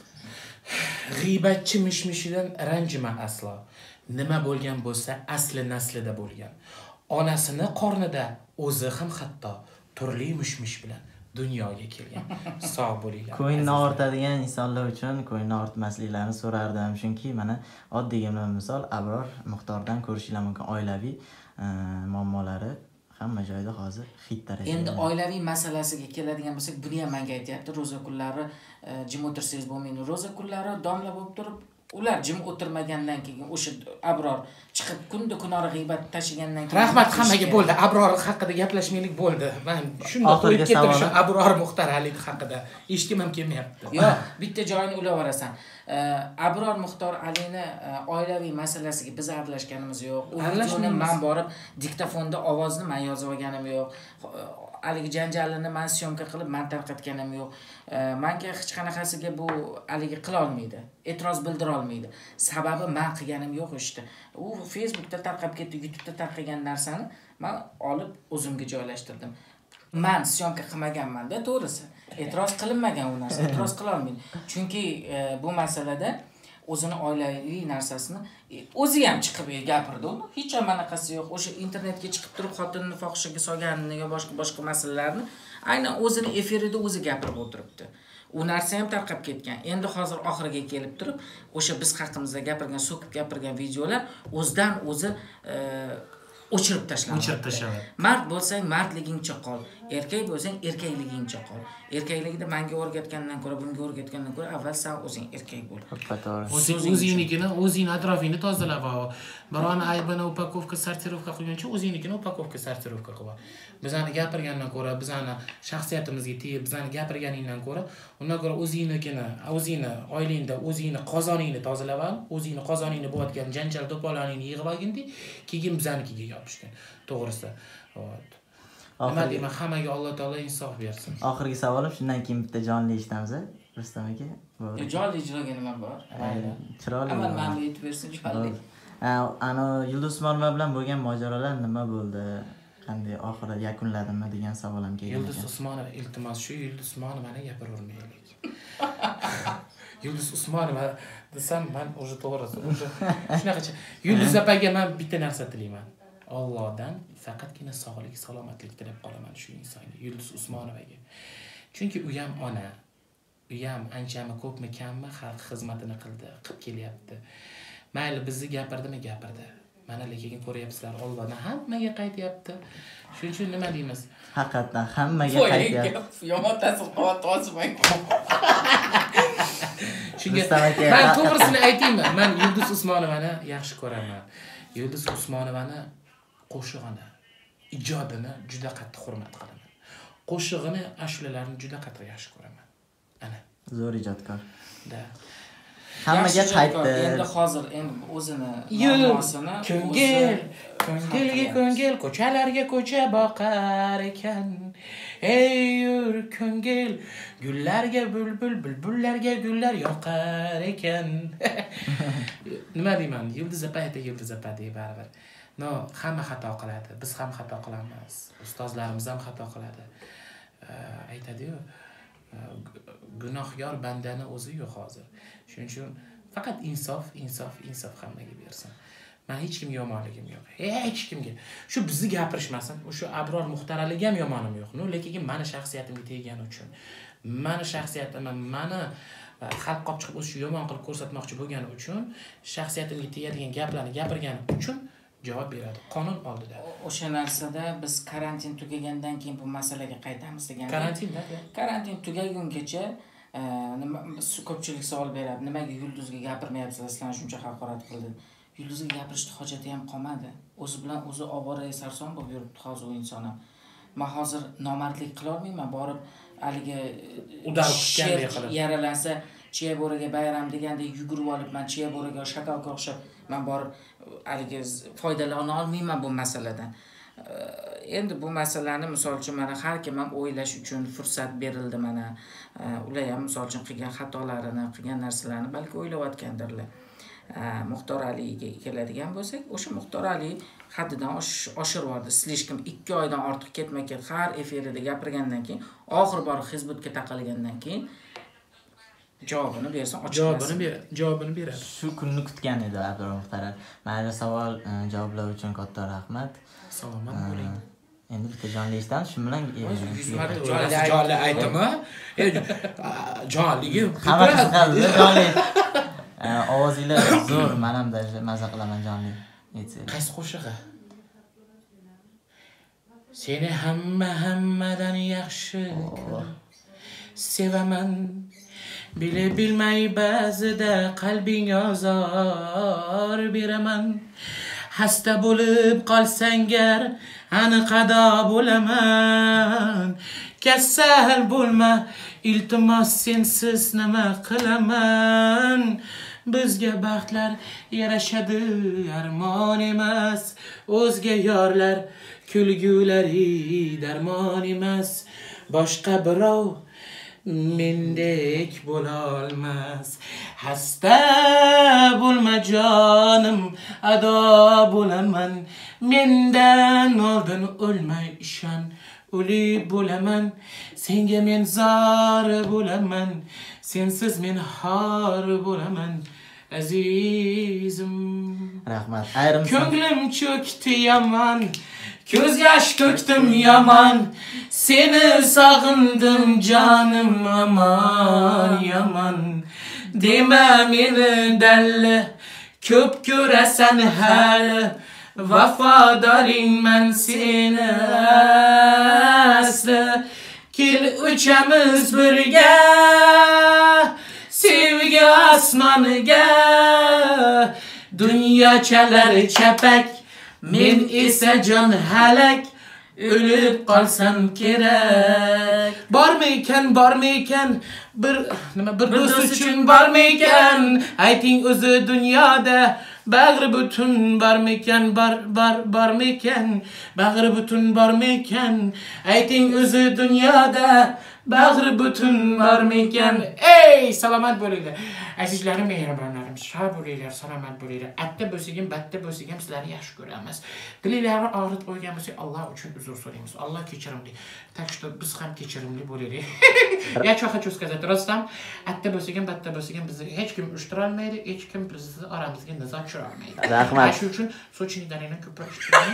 G'iybatchi mishmishidan ranjima aslo. Nima bo'lgan bo'lsa, asli naslida bo'lgan. Onasini qornida o'zi ham hatto turli mishmish bilan dunyoga kelgan. Sog' bo'linglar. Ko'ngilni og'ritadigan insonlar uchun ko'ngilni og'ritmasliklarini so'rardim. Chunki mana oddiygina misol Abror Muxtordan ko'rishinglar mumkin, oilaviy muammolari hamma joyda hozir xit darajada. Endi oilaviy masalasiga keladigan bo'lsak, buni ham menga aytayapti. Ro'za kunlari jim o'tirsangiz bo'lmaydi. Ro'za kunlari domla bo'lib turib, ular jim o'tirmagandan keyin o'sha Abror chiqib kunda kunora g'iybat tashigandan keyin rahmat hammaga bo'ldi. Abror haqida gaplashmaylik bo'ldi. Men shunda qo'yib ketdim shu Abror Muxtor Aliyev haqida. Eshitgim ham kelmayapti. Yo'q, bitta joyini ulaverasan. Abror Muxtor Alini oilaviy masalasiga biz aralashganimiz yo'q. U videoni men borib diktofonda ovozni men yozib olganim yo'q. Haligi janjalini men syomka qilib men tarqatganim yo'q. Menga hech qanaqasiga bu haligi qila olmaydi. E'tiroz bildira olmaydi. Sababi men qilganim yo'q işte. U Facebookda tarqab ketdi, YouTube'da tarqagan narsani men olib o'zimga joylashtirdim. Men syomka qilmaganman-da, to'g'risi. E'tiroz qilinmagan u narsa, e'tiroz qila olmaydi. Chunki bu masalada o'zini oilaviy narsasini o'zi ham chiqib gapirdi. Hech ham anaqasi yo'q. O'sha internetga chiqib turib xotinini fohishaga solganini yo boshqa masalalarni aynan o'zini efirida o'zi gapirib o'tiribdi. U narsa ham tarqab ketgan. Endi hozir oxiriga kelib turib, o'sha biz haqimizda gapirgan, so'kib gapirgan videolar o'zidan o'zi o'chirib tashlandi. Mard bo'lsang mardligingcha qol, erkak bo'lsang erkakligingcha qol. Erkakligida menga o'rgatgandan ko'ra, bunga o'rgatgandan ko'ra avval sen o'zing erkak bo'l. O'zingnikini, o'zing atrofingni tozalab ol. Birovni aybini upakovka, sortirovka qilguncha o'zingnikini upakovka, sortirovka qil. Bizani gapirgandan ko'ra, bizani shaxsiyatimizga tegib, bizani gapirganingdan ko'ra, undan ko'ra o'zingnikini, oilangda o'zingni qozoningni tozalab ol, o'zingni qozoningni bo'layotgan janjal to'poloningni yig'ib olgindek, keyin bizanikiga yopishgan. To'g'risi. Nima deyman, hammaga Alloh taolo insof bersin. Oxirgi savolim shundan keyin bitta jonli eshitamiz, Rustam aka. Jonli ijroga nima bor? Chiroyli. Amal ma'lum aytib bersin, jonli. Ana Yulduz Usmonova bilan bo'lgan mojarolar nima bo'ldi? Qanday oxiri yakunladimi degan savol ham kelgan. Yulduz Usmonova, iltimos shu Yulduz Usmonovani gapiravermaylik. Yulduz Usmonova desam men o'zi to'g'risi, shunaqacha Yulduz opaga men bitta narsa tilayman. Allohdan faqatgina sog'lik, salomatlik tilab qolaman shu insonga, Yulduz Usmonovaga. Chunki u ham ona, u ham anchami ko'pmi kammi xalq xizmatini qilib kelyapti. Mayli bizni gapirdimi, gapirdi. Mana lekin ko'ryapsizlar, Allohdan hammaga qaytyapti. Shuning uchun nima deymiz? Haqiqatan hammaga qaytyapti. Yomon ta'sir qilyapti, o'zimga. Shunga men to'g'risini aytaymi? Men Yulduz Usmonovani yaxshi ko'raman. Yulduz Usmonovani qo'shig'ini, ijodini juda qattiq hurmat qilaman. Qo'shig'ini, ashulalarini juda qattiq yaxshi ko'raman. Ana, zo'r ijodkor. Da. Hammaga qaytdi. Endi hozir o'zini muammosini ko'ngilga ko'ngil, ko'chalarga ko'cha boqar ekan. Ey yur ko'ngil, gullarga bulbul, bulbullarga gullar yoqar ekan. Nima deyman? Yulduz opa deb baribir. No, hamma xato qiladi. Biz ham xato qilamiz. Ustozlarimiz ham xato qiladi. Aytadi-ku, gunohkor bandani o'zi yo'q hozir. Shuning uchun faqat insof hammaga bersin. Men hech kimga yomonligim yo'q. Hech kimga. Shu bizni gapirishmasin. O'sha Abror Muxtaralik ham yomonim yo'q. Lekin meni shaxsiyatimga tegani uchun, meni shaxsiyatimni, meni xalq qolib chiqib o'sha yomon qilib ko'rsatmoqchi bo'lgani uchun, shaxsiyatimga tegadigan gaplarni gapirgani uchun javob beradi qonun oldida. O'sha narsada biz karantin tugagandan keyin bu masalaga qaytamiz degan. Karantin tugagungacha ko'pchilik savol beradi. Nimaga Yulduzga gapirmayapsizlar? Sizlar shuncha haqorat qildi. Yulduzga gapirishni hojati ham qolmadi. O'zi bilan o'zi ovora sarson bo'lib yuribdi hozir u inson ham. Men hozir nomardlik qila olmayman, borib haligi udar kutgandek qilib yaralansa chiya bo'raga bayram degandek yugurib olibman, chiya bo'raga shakalga o'xshab men borib haligi foydalana olmayman bu masaladan. Endi bu masalani misol uchun mana har kim ham o'ylash uchun fursat berildi mana. Ular ham misol uchun qilgan xatolarini, qilgan narsalarini balki o'ylayotgandirlar. Muxtor Aliga keladigan bo'lsak, o'sha Muxtor Ali haddidan oshirib oldi. Slishkim 2 oydan ortiq ketma-ket har efirida gapirgandan keyin, oxir borib Hizbutga taqalgandan keyin javobini bersin, javobini beradi. Shu kunni kutgan edi Abror Muxtarar. Mayli, savol javoblar uchun katta rahmat. Salomat bo'ling. Endi bitta jonli eshitamiz, shu bilan jonli aytimi? Jonligi hammasi qildi, jonli. Ovozinglar zo'r, men ham maza qilaman jonli. Aytsangiz. Qaysi qo'shig'i? Seni hammadan yaxshi sevaman. Bilmay ba'zida qalbing azor beraman. Hasta bo'lib qolsang gar aniqada bo'laman. Kasal bo'lma, iltimos sensiz nima qilaman. Bizga baxtlar yarashadi, armon emas. O'zga yorlar kulgulari darmon emas. Boshqa birov mendek bo'la olmas. Hasta bo'lma jonim, ado bo'laman. Mendan oldin o'lmay ishon, o'lik bo'laman. Senga men zor bo'laman, sensiz men xor bo'laman. Azizim, rahmat. Ayrim ko'nglim cho'kdi yomon, ko'z yosh to'kdim yomon. Seni sog'indim jonim, aman yomon. Dema meni dalli, ko'p ko'rasan hali. Vafodoringman seni asli. Kel uchamiz birga sevgi osmoniga. Dunyochalar chapak, men esa jon halak. O'lib qolsam kerak. Bormikan bir do'st uchun bormikan? Ayting o'zi dunyoda bag'ri butun bormikan? Bormikan bag'ri butun bormikan? Ayting o'zi dunyoda bag'ri butun bormikan. Ey, salomat bo'linglar. Azizlarim, mehribonlarim, sog' bo'linglar, salomat bo'linglar. Atta bo'lsak ham, batta bo'lsak ham sizlarni yaxshi ko'ramiz. Dilinglarni og'ritib qo'ygan bo'lsak, Alloh uchun uzr so'raymiz. Alloh kechirimli. Так что biz ham kechirimli bo'laylik. Я что хочу сказать, Rustam, atta bo'lsak ham, batta bo'lsak ham bizni hech kim ushtira olmaydi, hech kim bizni oramizga nizo tushira olmaydi. Rahmat. Shuning uchun Sochinidaringni ko'proq ishtirok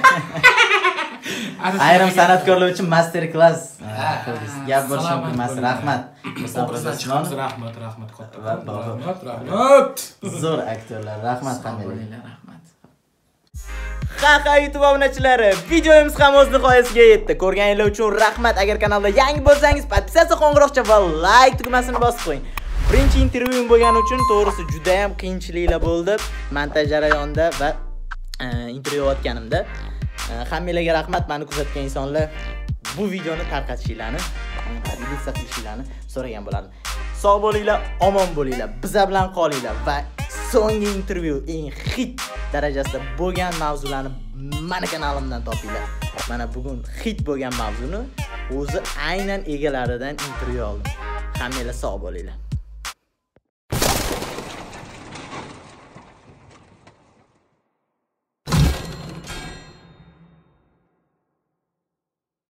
Ayrim san'atkorlar uchun master class gap bo'lishi mumkin emas. Rahmat. Rahmat katta. Rahmat. Zo'r aktyorlar. Rahmat hammaga. Rahmat. Ha YouTube obunachilari, videomiz ham o'z nihoyasiga yetdi. Ko'rganingiz uchun rahmat. Agar kanalda yangi bo'lsangiz, podpisatsiya qo'ng'iroqcha va like tugmasini bosib qo'ying. Birinchi intervyuim bo'lgani uchun to'g'risi juda ham qiyinchiliklar bo'ldi montaj jarayonida va intervyu o'tganimda. Hammalarga rahmat, meni kuzatgan insonlar. Bu videoni tarqatishinglarni, reaksiya qilishinglarni so'ragan bo'lardim. Sog' bo'linglar, omon bo'linglar, bizlar bilan qolinglar va so'nggi intervyu eng hit darajasida bo'lgan mavzularni mana kanalimdan topinglar. Mana bugun hit bo'lgan mavzuni o'zi aynan egalaridan intervyu oldim. Hammalar sog' bo'linglar.